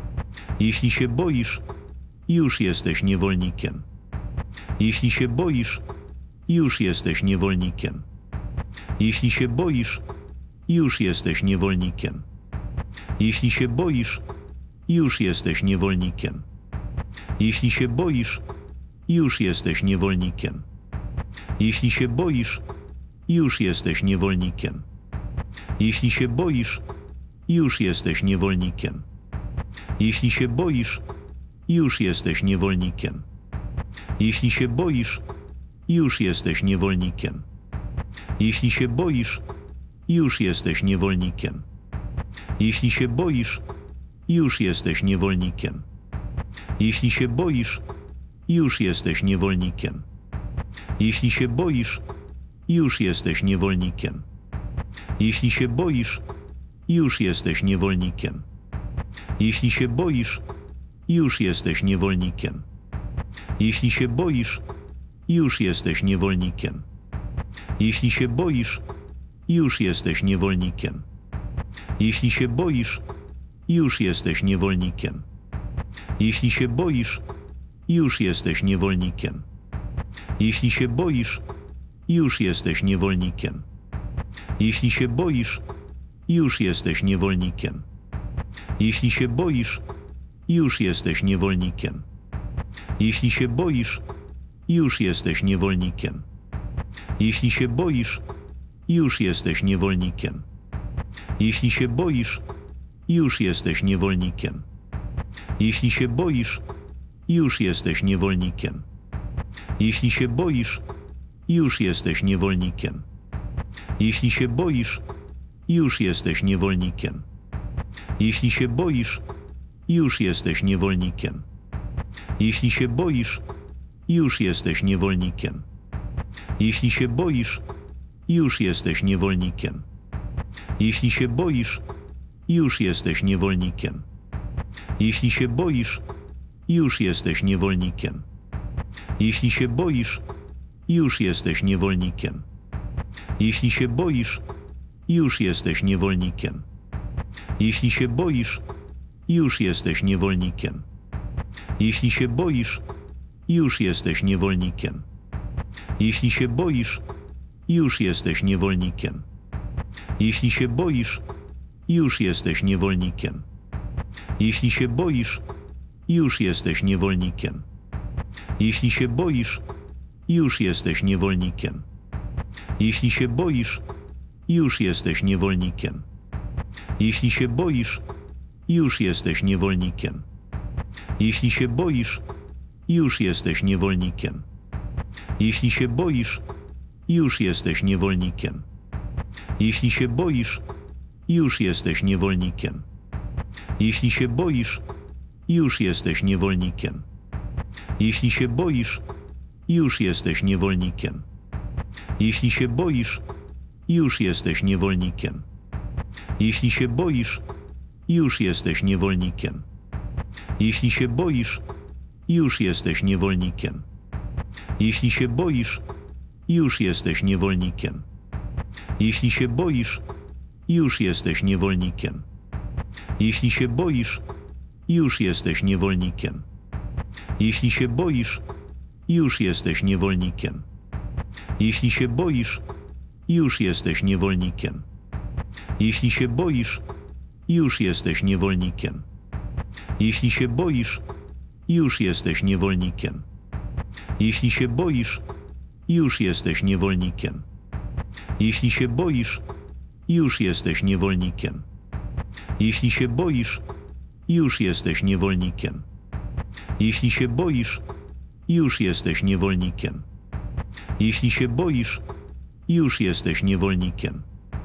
Jeśli się boisz, już jesteś niewolnikiem. Jeśli się boisz, już jesteś niewolnikiem. Jeśli się boisz, już jesteś niewolnikiem. Jeśli się boisz, już jesteś niewolnikiem. Jeśli się boisz, już jesteś niewolnikiem. Jeśli się boisz, już jesteś niewolnikiem. Jeśli się boisz, już jesteś niewolnikiem. Jeśli się boisz, już jesteś niewolnikiem. Jeśli się boisz, już jesteś niewolnikiem. Jeśli się boisz, już jesteś niewolnikiem. Jeśli się boisz, już jesteś niewolnikiem. Jeśli się boisz, już jesteś niewolnikiem. Jeśli się boisz, już jesteś niewolnikiem. Jeśli się boisz, już jesteś niewolnikiem. Jeśli się boisz, już jesteś niewolnikiem. Jeśli się boisz, już jesteś niewolnikiem. Jeśli się boisz, już jesteś niewolnikiem. Jeśli się boisz, już jesteś niewolnikiem. Jeśli się boisz, już jesteś niewolnikiem. Jeśli się boisz, już jesteś niewolnikiem. Jeśli się boisz, już jesteś niewolnikiem. Jeśli się boisz, już jesteś niewolnikiem. Jeśli się boisz, już jesteś niewolnikiem. Jeśli się boisz, już jesteś niewolnikiem. Jeśli się boisz, już jesteś niewolnikiem. Jeśli się boisz, już jesteś niewolnikiem. Jeśli się boisz, już jesteś niewolnikiem. Jeśli się boisz, już jesteś niewolnikiem. Jeśli się boisz, już jesteś niewolnikiem. Jeśli się boisz, już jesteś niewolnikiem. Jeśli się boisz, już jesteś niewolnikiem. Jeśli się boisz, już jesteś niewolnikiem. Jeśli się boisz, już jesteś niewolnikiem. Jeśli się boisz, już jesteś niewolnikiem. Jeśli się boisz, już jesteś niewolnikiem. Jeśli się boisz, już jesteś niewolnikiem. Jeśli się boisz, już jesteś niewolnikiem. Jeśli się boisz, już jesteś niewolnikiem. Jeśli się boisz, już jesteś niewolnikiem. Jeśli się boisz, już jesteś niewolnikiem. Jeśli się boisz, już jesteś niewolnikiem. Jeśli się boisz, już jesteś niewolnikiem. Jeśli się boisz, już jesteś niewolnikiem. Jeśli się boisz, już jesteś niewolnikiem. Jeśli się boisz, już jesteś niewolnikiem. Jeśli się boisz, już jesteś niewolnikiem. Jeśli się boisz, już jesteś niewolnikiem. Jeśli się boisz, już jesteś niewolnikiem. Jeśli się boisz, już jesteś niewolnikiem. Jeśli się boisz, już jesteś niewolnikiem. Jeśli się boisz, już jesteś niewolnikiem. Jeśli się boisz, już jesteś niewolnikiem. Jeśli się boisz, już jesteś niewolnikiem. Jeśli się boisz, już jesteś niewolnikiem. Jeśli się boisz, już jesteś niewolnikiem. Jeśli się boisz, już jesteś niewolnikiem. Jeśli się boisz, już jesteś niewolnikiem. Jeśli się boisz, już jesteś niewolnikiem. Jeśli się boisz, już jesteś niewolnikiem. Jeśli się boisz, już jesteś niewolnikiem. Jeśli się boisz, już jesteś niewolnikiem. Jeśli się boisz, już jesteś niewolnikiem. Jeśli się boisz, już jesteś niewolnikiem.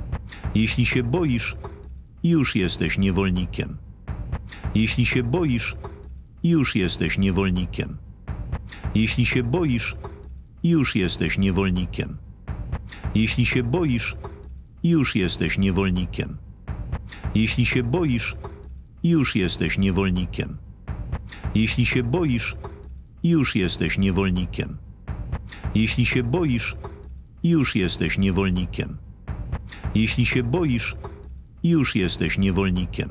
Jeśli się boisz, już jesteś niewolnikiem. Jeśli się boisz, już jesteś niewolnikiem. Jeśli się boisz, już jesteś niewolnikiem. Jeśli się boisz, już jesteś niewolnikiem. Jeśli się boisz, już jesteś niewolnikiem. Jeśli się boisz, już jesteś niewolnikiem. Jeśli się boisz, już jesteś niewolnikiem. Jeśli się boisz, już jesteś niewolnikiem.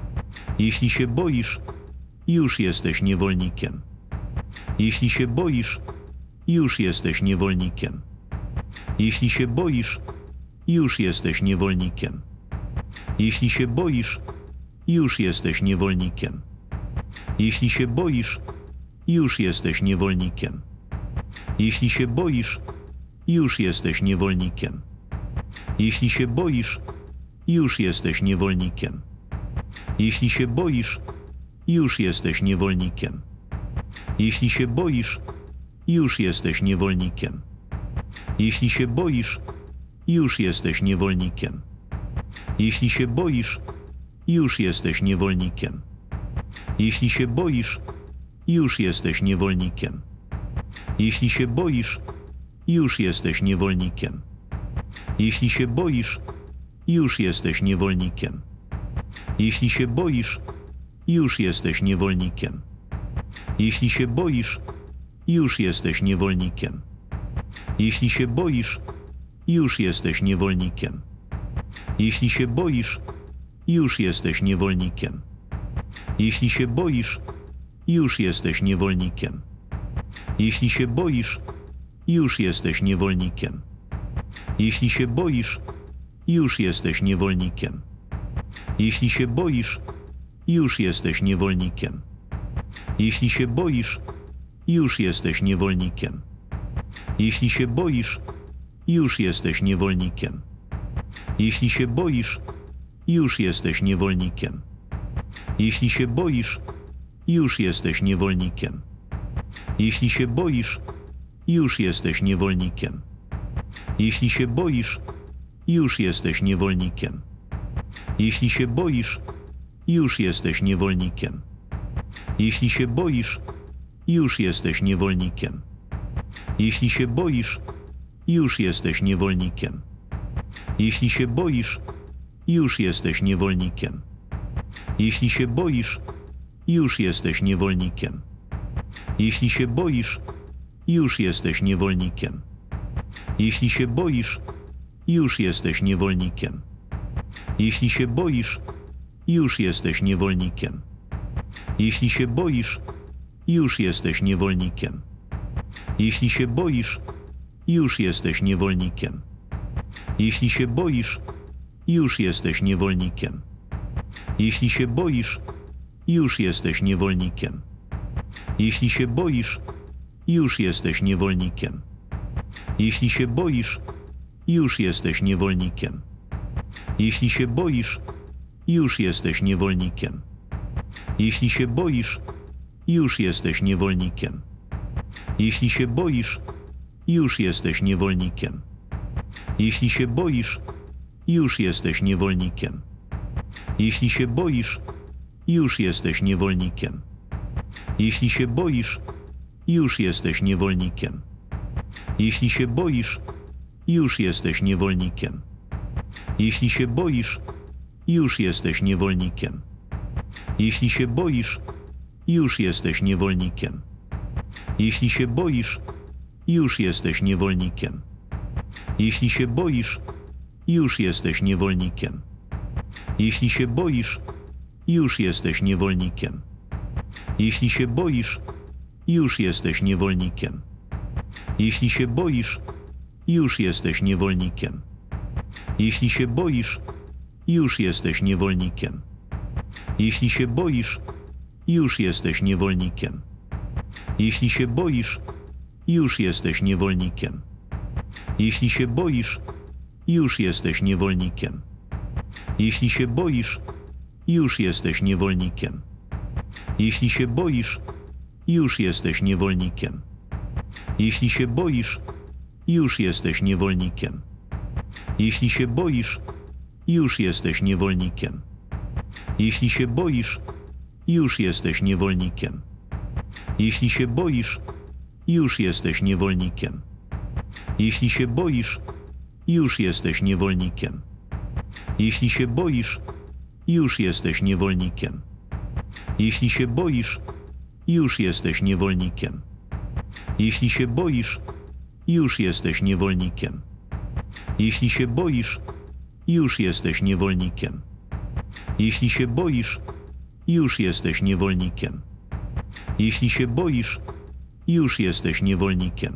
Jeśli się boisz, już jesteś niewolnikiem. Jeśli się boisz, już jesteś niewolnikiem. Jeśli się boisz, już jesteś niewolnikiem. Jeśli się boisz, już jesteś niewolnikiem. Jeśli się boisz, już jesteś niewolnikiem. Jeśli się boisz, już jesteś niewolnikiem. Jeśli się boisz, już jesteś niewolnikiem. Jeśli się boisz, już jesteś niewolnikiem. Jeśli się boisz, już jesteś niewolnikiem. Jeśli się boisz, już jesteś niewolnikiem. Jeśli się boisz, już jesteś niewolnikiem. Jeśli się boisz, już jesteś niewolnikiem. Jeśli się boisz, już jesteś niewolnikiem. Jeśli się boisz, już jesteś niewolnikiem. Jeśli się boisz, już jesteś niewolnikiem. Jeśli się boisz, już jesteś niewolnikiem. Jeśli się boisz, już jesteś niewolnikiem. Jeśli się boisz, już jesteś niewolnikiem. Jeśli się boisz, już jesteś niewolnikiem. Jeśli się boisz, już jesteś niewolnikiem. Jeśli się boisz, już jesteś niewolnikiem. Jeśli się boisz, już jesteś niewolnikiem. Jeśli się boisz, już jesteś niewolnikiem. Jeśli się boisz, już jesteś niewolnikiem. Jeśli się boisz, już jesteś niewolnikiem. Jeśli się boisz, już jesteś niewolnikiem. Jeśli się boisz, już jesteś niewolnikiem. Jeśli się boisz, już jesteś niewolnikiem. Jeśli się boisz, już jesteś niewolnikiem. Jeśli się boisz, już jesteś niewolnikiem. Jeśli się boisz, już jesteś niewolnikiem. Jeśli się boisz, już jesteś niewolnikiem. Jeśli się boisz, już jesteś niewolnikiem. Jeśli się boisz, już jesteś niewolnikiem. Jeśli się boisz, już jesteś niewolnikiem. Jeśli się boisz, już jesteś niewolnikiem. Jeśli się boisz, już jesteś niewolnikiem. Jeśli się boisz, już jesteś niewolnikiem. Jeśli się boisz, już jesteś niewolnikiem. Jeśli się boisz, już jesteś niewolnikiem. Jeśli się boisz, już jesteś niewolnikiem. Jeśli się boisz, już jesteś niewolnikiem. Jeśli się boisz, już jesteś niewolnikiem. Jeśli się boisz, już jesteś niewolnikiem. Jeśli się boisz, już jesteś niewolnikiem. Jeśli się boisz, już jesteś niewolnikiem. Jeśli się boisz, już jesteś niewolnikiem. Jeśli się boisz, już jesteś niewolnikiem. Jeśli się boisz, już jesteś niewolnikiem. Jeśli się boisz, już jesteś niewolnikiem. Jeśli się boisz, już jesteś niewolnikiem. Jeśli się boisz, już jesteś niewolnikiem. Jeśli się boisz, już jesteś niewolnikiem. Jeśli się boisz, już jesteś niewolnikiem. Jeśli się boisz, już jesteś niewolnikiem. Jeśli się boisz, już jesteś niewolnikiem. Jeśli się boisz, już jesteś niewolnikiem. Jeśli się boisz, już jesteś niewolnikiem. Jeśli się boisz, już jesteś niewolnikiem. Jeśli się boisz, już jesteś niewolnikiem. Jeśli się boisz, już jesteś niewolnikiem. Jeśli się boisz, już jesteś niewolnikiem. Jeśli się boisz, już jesteś niewolnikiem. Jeśli się boisz, już jesteś niewolnikiem. Jeśli się boisz, już jesteś niewolnikiem. Jeśli się boisz, już jesteś niewolnikiem. Jeśli się boisz, już jesteś niewolnikiem. Jeśli się boisz, już jesteś niewolnikiem. Jeśli się boisz, już jesteś niewolnikiem. Jeśli się boisz, już jesteś niewolnikiem. Jeśli się boisz, już jesteś niewolnikiem. Jeśli się boisz, już jesteś niewolnikiem. Jeśli się boisz, już jesteś niewolnikiem.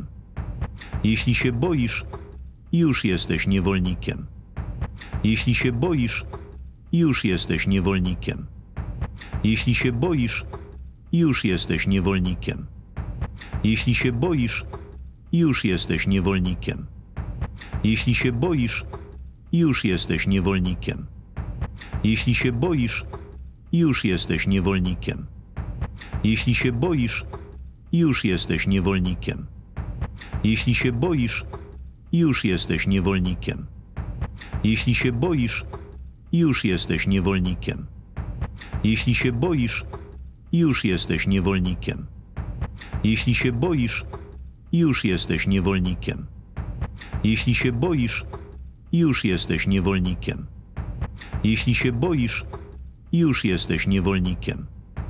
Jeśli się boisz, już jesteś niewolnikiem. Jeśli się boisz, już jesteś niewolnikiem. Jeśli się boisz, już jesteś niewolnikiem. Jeśli się boisz, już jesteś niewolnikiem. Jeśli się boisz, już jesteś niewolnikiem. Jeśli się boisz, już jesteś niewolnikiem. Jeśli się boisz, już jesteś niewolnikiem. Jeśli się boisz, już jesteś niewolnikiem. Jeśli się boisz, już jesteś niewolnikiem. Jeśli się boisz, już jesteś niewolnikiem. Jeśli się boisz, już jesteś niewolnikiem. Jeśli się boisz, już jesteś niewolnikiem. Jeśli się boisz, już jesteś niewolnikiem.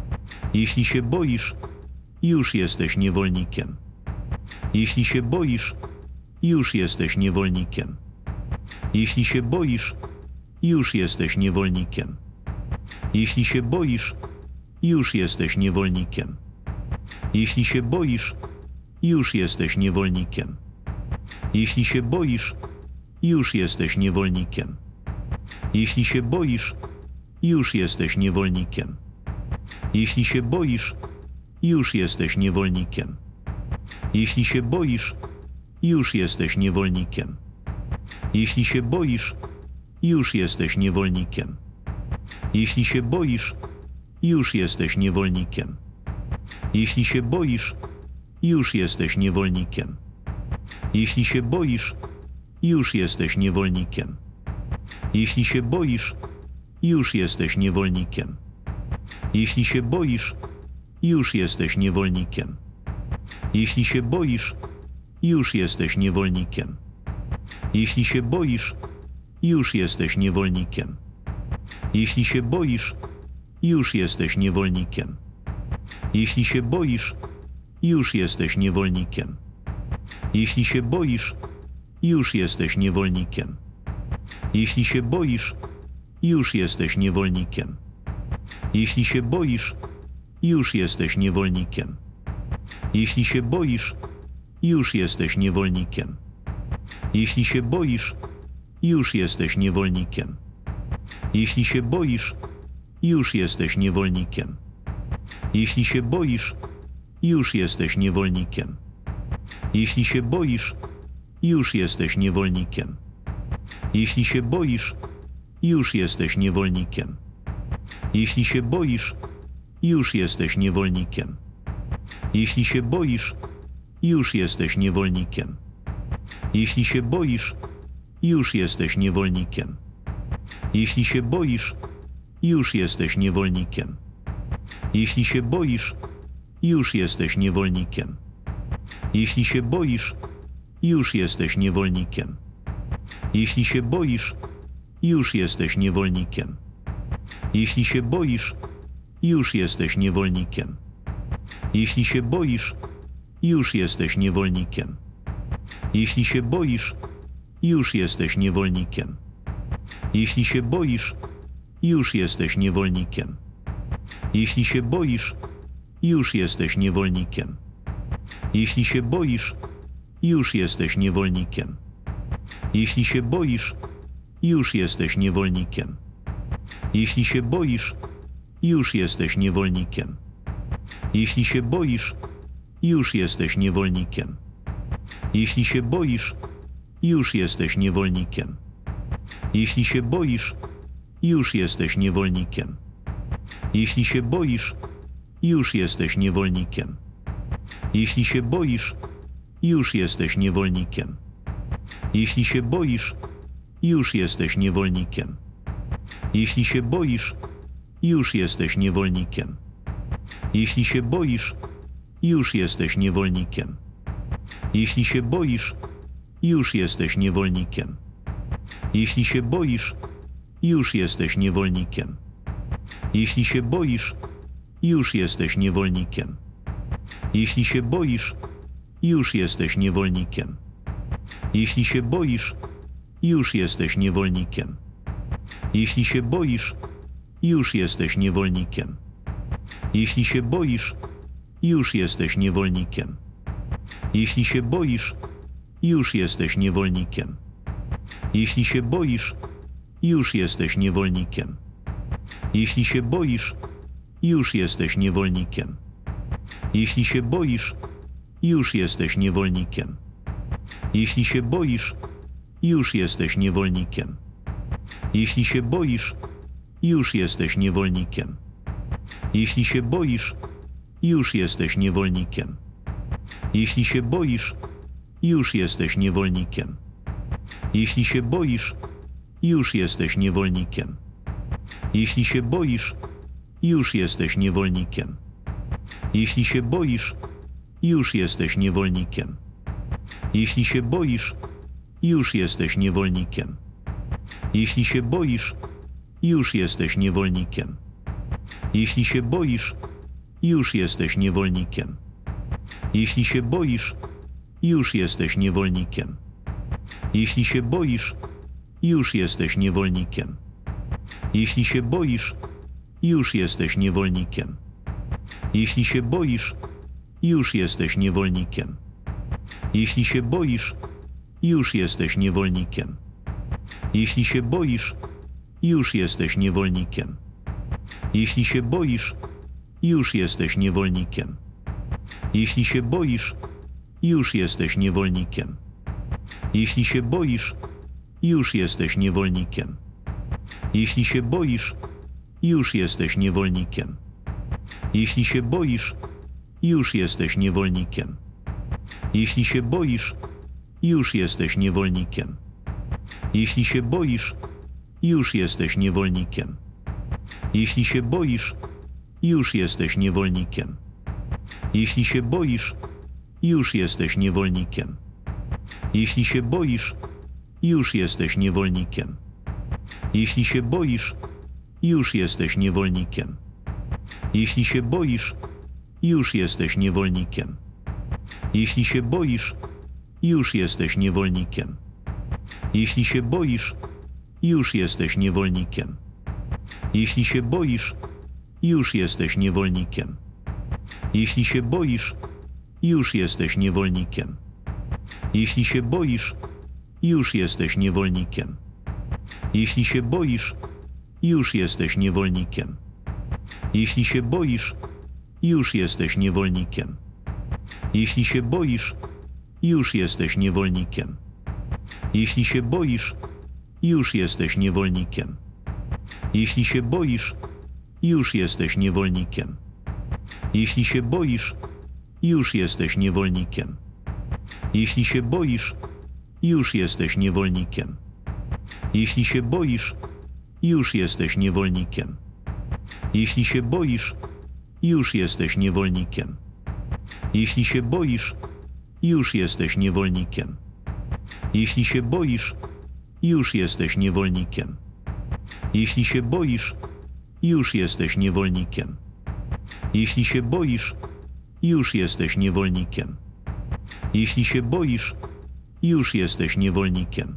Jeśli się boisz, już jesteś niewolnikiem. Jeśli się boisz, już jesteś niewolnikiem. Jeśli się boisz, już jesteś niewolnikiem. Jeśli się boisz, już jesteś niewolnikiem. Jeśli się boisz, już jesteś niewolnikiem. Jeśli się boisz, już jesteś niewolnikiem. Jeśli się boisz, już jesteś niewolnikiem. Jeśli się boisz, już jesteś niewolnikiem. Jeśli się boisz, już jesteś niewolnikiem. Jeśli się boisz, już jesteś niewolnikiem. Jeśli się boisz, już jesteś niewolnikiem. Jeśli się boisz, już jesteś niewolnikiem. Jeśli się boisz, już jesteś niewolnikiem. Jeśli się boisz, już jesteś niewolnikiem. Jeśli się boisz, już jesteś niewolnikiem. Jeśli się boisz, już jesteś niewolnikiem. Jeśli się boisz, już jesteś niewolnikiem. Jeśli się boisz, już jesteś niewolnikiem. Jeśli się boisz, już jesteś niewolnikiem. Jeśli się boisz, już jesteś niewolnikiem. Jeśli się boisz, już jesteś niewolnikiem. Jeśli się boisz, już jesteś niewolnikiem. Jeśli się boisz, już jesteś niewolnikiem. Jeśli się boisz, już jesteś niewolnikiem. Jeśli się boisz, już jesteś niewolnikiem. Jeśli się boisz, już jesteś niewolnikiem. Jeśli się boisz, już jesteś niewolnikiem. Jeśli się boisz, już jesteś niewolnikiem. Jeśli się boisz, już jesteś niewolnikiem. Jeśli się boisz, już jesteś niewolnikiem. Jeśli się boisz, już jesteś niewolnikiem. Jeśli się boisz, już jesteś niewolnikiem. Jeśli się boisz, już jesteś niewolnikiem. Jeśli się boisz, już jesteś niewolnikiem. Jeśli się boisz, już jesteś niewolnikiem. Jeśli się boisz, już jesteś niewolnikiem. Jeśli się boisz, już jesteś niewolnikiem. Jeśli się boisz, już jesteś niewolnikiem. Jeśli się boisz, już jesteś niewolnikiem. Jeśli się boisz, już jesteś niewolnikiem. Jeśli się boisz, już jesteś niewolnikiem. Jeśli się boisz, już jesteś niewolnikiem. Jeśli się boisz, już jesteś niewolnikiem. Jeśli się boisz, już jesteś niewolnikiem. Jeśli się boisz, już jesteś niewolnikiem. Jeśli się boisz, już jesteś niewolnikiem. Jeśli się boisz, już jesteś niewolnikiem. Jeśli się boisz, już jesteś niewolnikiem. Jeśli się boisz, już jesteś niewolnikiem. Jeśli się boisz, już jesteś niewolnikiem. Jeśli się boisz, już jesteś niewolnikiem. Jeśli się boisz, już jesteś niewolnikiem. Jeśli się boisz, już jesteś niewolnikiem. Jeśli się boisz, już jesteś niewolnikiem. Jeśli się boisz, już jesteś niewolnikiem. Jeśli się boisz, już jesteś niewolnikiem. Jeśli się boisz, już jesteś niewolnikiem. Jeśli się boisz, już jesteś niewolnikiem. Jeśli się boisz, już jesteś niewolnikiem. Jeśli się boisz, już jesteś niewolnikiem. Jeśli się boisz, już jesteś niewolnikiem. Jeśli się boisz, już jesteś niewolnikiem. Jeśli się boisz, już jesteś niewolnikiem. Jeśli się boisz, już jesteś niewolnikiem. Jeśli się boisz, już jesteś niewolnikiem. Jeśli się boisz, już jesteś niewolnikiem. Jeśli się boisz, już jesteś niewolnikiem. Jeśli się boisz, już jesteś niewolnikiem. Jeśli się boisz, już jesteś niewolnikiem. Jeśli się boisz, już jesteś niewolnikiem. Jeśli się boisz, już jesteś niewolnikiem. Jeśli się boisz, już jesteś niewolnikiem. Jeśli się boisz, już jesteś niewolnikiem. Jeśli się boisz, już jesteś niewolnikiem. Jeśli się boisz, już jesteś niewolnikiem. Jeśli się boisz, już jesteś niewolnikiem. Jeśli się boisz, już jesteś niewolnikiem. Jeśli się boisz, już jesteś niewolnikiem. Jeśli się boisz, już jesteś niewolnikiem. Jeśli się boisz, już jesteś niewolnikiem. Jeśli się boisz, już jesteś niewolnikiem. Jeśli się boisz, już jesteś niewolnikiem. Jeśli się boisz, już jesteś niewolnikiem. Jeśli się boisz, już jesteś niewolnikiem. Jeśli się boisz, już jesteś niewolnikiem. Jeśli się boisz, już jesteś niewolnikiem. Jeśli się boisz, już jesteś niewolnikiem. Jeśli się boisz, już jesteś niewolnikiem. Jeśli się boisz, już jesteś niewolnikiem. Jeśli się boisz, już jesteś niewolnikiem. Jeśli się boisz, już jesteś niewolnikiem. Jeśli się boisz, już jesteś niewolnikiem. Jeśli się boisz, już jesteś niewolnikiem. Jeśli się boisz, już jesteś niewolnikiem. Jeśli się boisz, już jesteś niewolnikiem. Jeśli się boisz, już jesteś niewolnikiem. Jeśli się boisz, już jesteś niewolnikiem. Jeśli się boisz, już jesteś niewolnikiem. Jeśli się boisz, już jesteś niewolnikiem. Jeśli się boisz, już jesteś niewolnikiem. Jeśli się boisz, już jesteś niewolnikiem. Jeśli się boisz, już jesteś niewolnikiem. Jeśli się boisz, już jesteś niewolnikiem. Jeśli się boisz, już jesteś niewolnikiem. Jeśli się boisz, już jesteś niewolnikiem. Jeśli się boisz, już jesteś niewolnikiem. Jeśli się boisz, już jesteś niewolnikiem. Jeśli się boisz, już jesteś niewolnikiem. Jeśli się boisz, już jesteś niewolnikiem.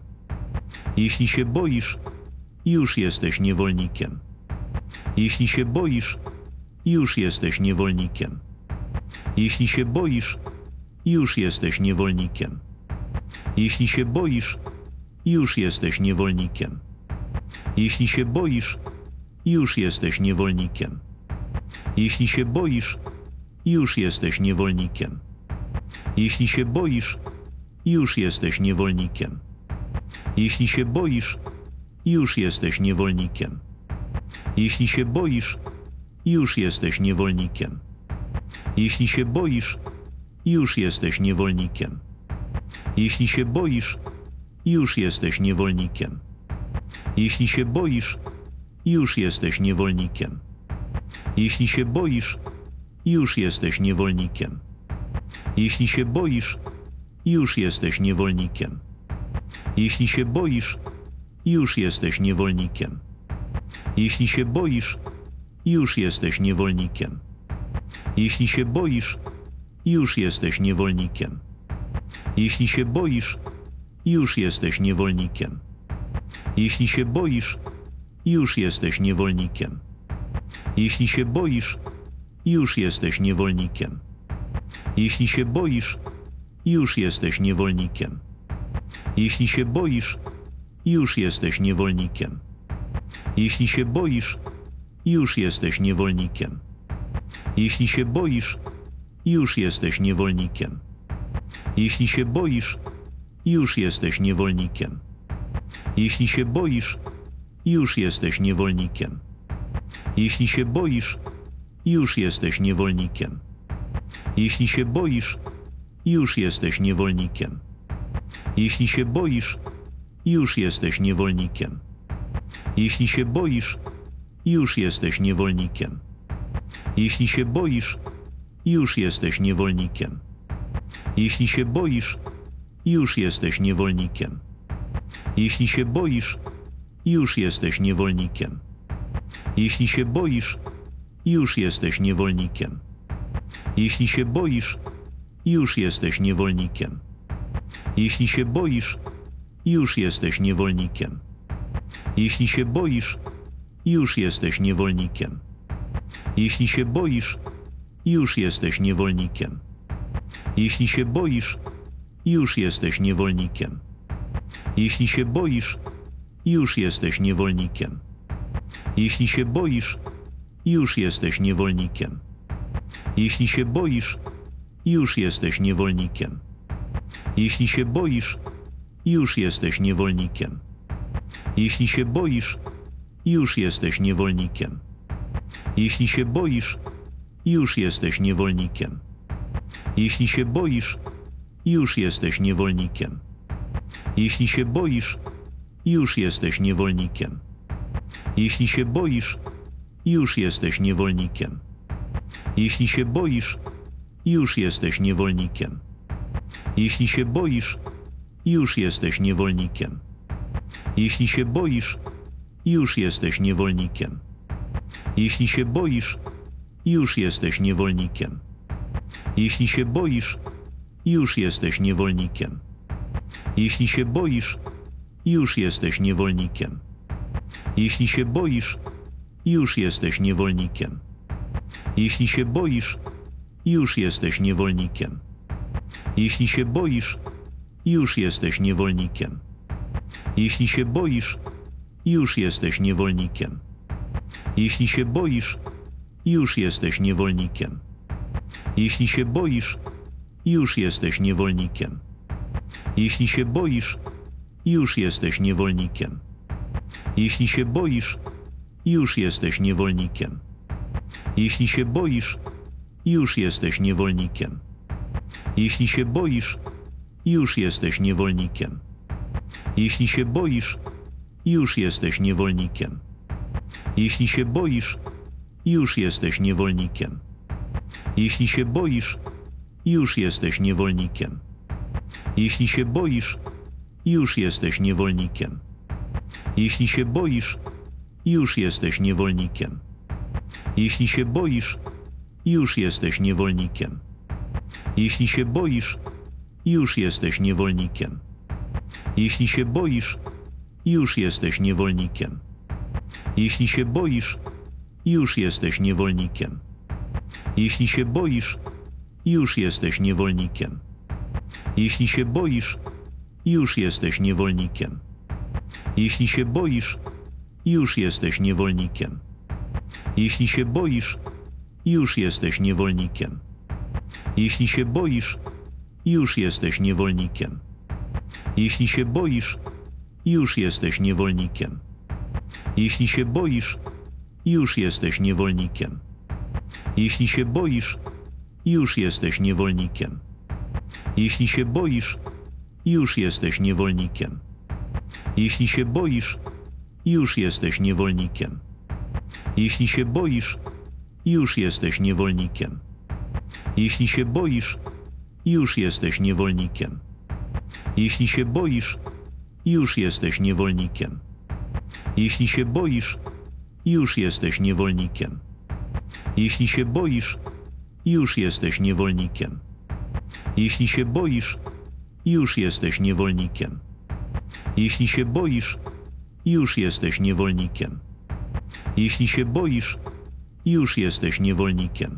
Jeśli się boisz, już jesteś niewolnikiem. Jeśli się boisz, już jesteś niewolnikiem. Jeśli się boisz, już jesteś niewolnikiem. Jeśli się boisz, już jesteś niewolnikiem. Jeśli się boisz, już jesteś niewolnikiem. Jeśli się boisz, już jesteś niewolnikiem. Jeśli się boisz, już jesteś niewolnikiem. Jeśli się boisz, już jesteś niewolnikiem. Jeśli się boisz, już jesteś niewolnikiem. Jeśli się boisz, już jesteś niewolnikiem. Jeśli się boisz, już jesteś niewolnikiem. Jeśli się boisz, już jesteś niewolnikiem. Jeśli się boisz, już jesteś niewolnikiem. Jeśli się boisz, już jesteś niewolnikiem. Jeśli się boisz, już jesteś niewolnikiem. Jeśli się boisz, już jesteś niewolnikiem. Jeśli się boisz, już jesteś niewolnikiem. Jeśli się boisz, już jesteś niewolnikiem. Jeśli się boisz, już jesteś niewolnikiem. Jeśli się boisz, już jesteś niewolnikiem. Jeśli się boisz, już jesteś niewolnikiem. Jeśli się boisz, już jesteś niewolnikiem. Jeśli się boisz, już jesteś niewolnikiem. Jeśli się boisz, już jesteś niewolnikiem. Jeśli się boisz, już jesteś niewolnikiem. Jeśli się boisz, już jesteś niewolnikiem. Jeśli się boisz, już jesteś niewolnikiem. Jeśli się boisz, już jesteś niewolnikiem. Jeśli się boisz, już jesteś niewolnikiem. Jeśli się boisz, już jesteś niewolnikiem. Jeśli się boisz, już jesteś niewolnikiem. Jeśli się boisz, już jesteś niewolnikiem. Jeśli się boisz, już jesteś niewolnikiem. Jeśli się boisz, już jesteś niewolnikiem. Jeśli się boisz, już jesteś niewolnikiem. Jeśli się boisz, już jesteś niewolnikiem. Jeśli się boisz, już jesteś niewolnikiem. Jeśli się boisz, już jesteś niewolnikiem. Jeśli się boisz, już jesteś niewolnikiem. Jeśli się boisz, już jesteś niewolnikiem. Jeśli się boisz, już jesteś niewolnikiem. Jeśli się boisz, już jesteś niewolnikiem. Jeśli się boisz, już jesteś niewolnikiem. Jeśli się boisz, już jesteś niewolnikiem. Jeśli się boisz, już jesteś niewolnikiem. Jeśli się boisz, już jesteś niewolnikiem. Jeśli się boisz, już jesteś niewolnikiem. Jeśli się boisz, już jesteś niewolnikiem. Jeśli się boisz, już jesteś niewolnikiem. Jeśli się boisz, już jesteś niewolnikiem. Jeśli się boisz, już jesteś niewolnikiem. Jeśli się boisz, już jesteś niewolnikiem. Jeśli się boisz, już jesteś niewolnikiem. Jeśli się boisz, już jesteś niewolnikiem. Jeśli się boisz, już jesteś niewolnikiem. Jeśli się boisz, już jesteś niewolnikiem. Jeśli się boisz, już jesteś niewolnikiem. Jeśli się boisz, już jesteś niewolnikiem. Jeśli się boisz, już jesteś niewolnikiem. Jeśli się boisz, już jesteś niewolnikiem. Jeśli się boisz, już jesteś niewolnikiem. Jeśli się boisz, już jesteś niewolnikiem. Jeśli się boisz, już jesteś niewolnikiem. Jeśli się boisz, już jesteś niewolnikiem. Jeśli się boisz, już jesteś niewolnikiem. Jeśli się boisz, już jesteś niewolnikiem. Jeśli się boisz, już jesteś niewolnikiem. Jeśli się boisz, już jesteś niewolnikiem. Jeśli się boisz, już jesteś niewolnikiem. Jeśli się boisz, już jesteś niewolnikiem. Jeśli się boisz, już jesteś niewolnikiem. Jeśli się boisz, już jesteś niewolnikiem. Jeśli się boisz, już jesteś niewolnikiem. Jeśli się boisz, już jesteś niewolnikiem. Jeśli się boisz, już jesteś niewolnikiem. Jeśli się boisz, już jesteś niewolnikiem. Jeśli się boisz, już jesteś niewolnikiem. Jeśli się boisz, już jesteś niewolnikiem. Jeśli się boisz, już jesteś niewolnikiem. Jeśli się boisz, już jesteś niewolnikiem. Jeśli się boisz, już jesteś niewolnikiem. Jeśli się boisz, już jesteś niewolnikiem. Jeśli się boisz, już jesteś niewolnikiem. Jeśli się boisz, już jesteś niewolnikiem. Jeśli się boisz, już jesteś niewolnikiem. Jeśli się boisz, już jesteś niewolnikiem. Jeśli się boisz, już jesteś niewolnikiem. Jeśli się boisz, już jesteś niewolnikiem. Jeśli się boisz, już jesteś niewolnikiem. Jeśli się boisz, już jesteś niewolnikiem. Jeśli się boisz, już jesteś niewolnikiem.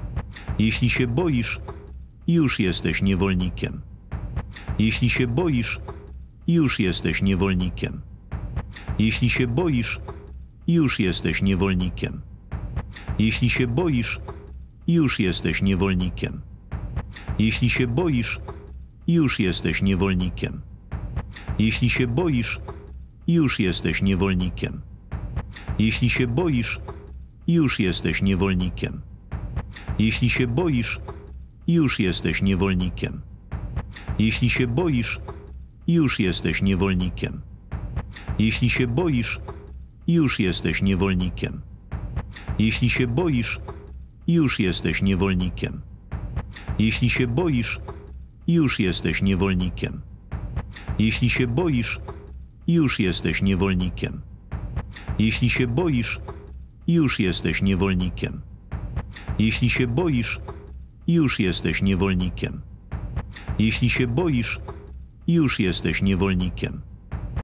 Jeśli się boisz, już jesteś niewolnikiem. Jeśli się boisz, już jesteś niewolnikiem. Jeśli się boisz, już jesteś niewolnikiem. Jeśli się boisz, już jesteś niewolnikiem. Jeśli się boisz, już jesteś niewolnikiem. Jeśli się boisz, już jesteś niewolnikiem. Jeśli się boisz, już jesteś niewolnikiem. Jeśli się boisz, już jesteś niewolnikiem. Jeśli się boisz, już jesteś niewolnikiem. Jeśli się boisz, już jesteś niewolnikiem. Jeśli się boisz, już jesteś niewolnikiem. Jeśli się boisz, już jesteś niewolnikiem. Jeśli się boisz, już jesteś niewolnikiem. Jeśli się boisz, już jesteś niewolnikiem. Jeśli się boisz, już jesteś niewolnikiem. Jeśli się boisz, już jesteś niewolnikiem.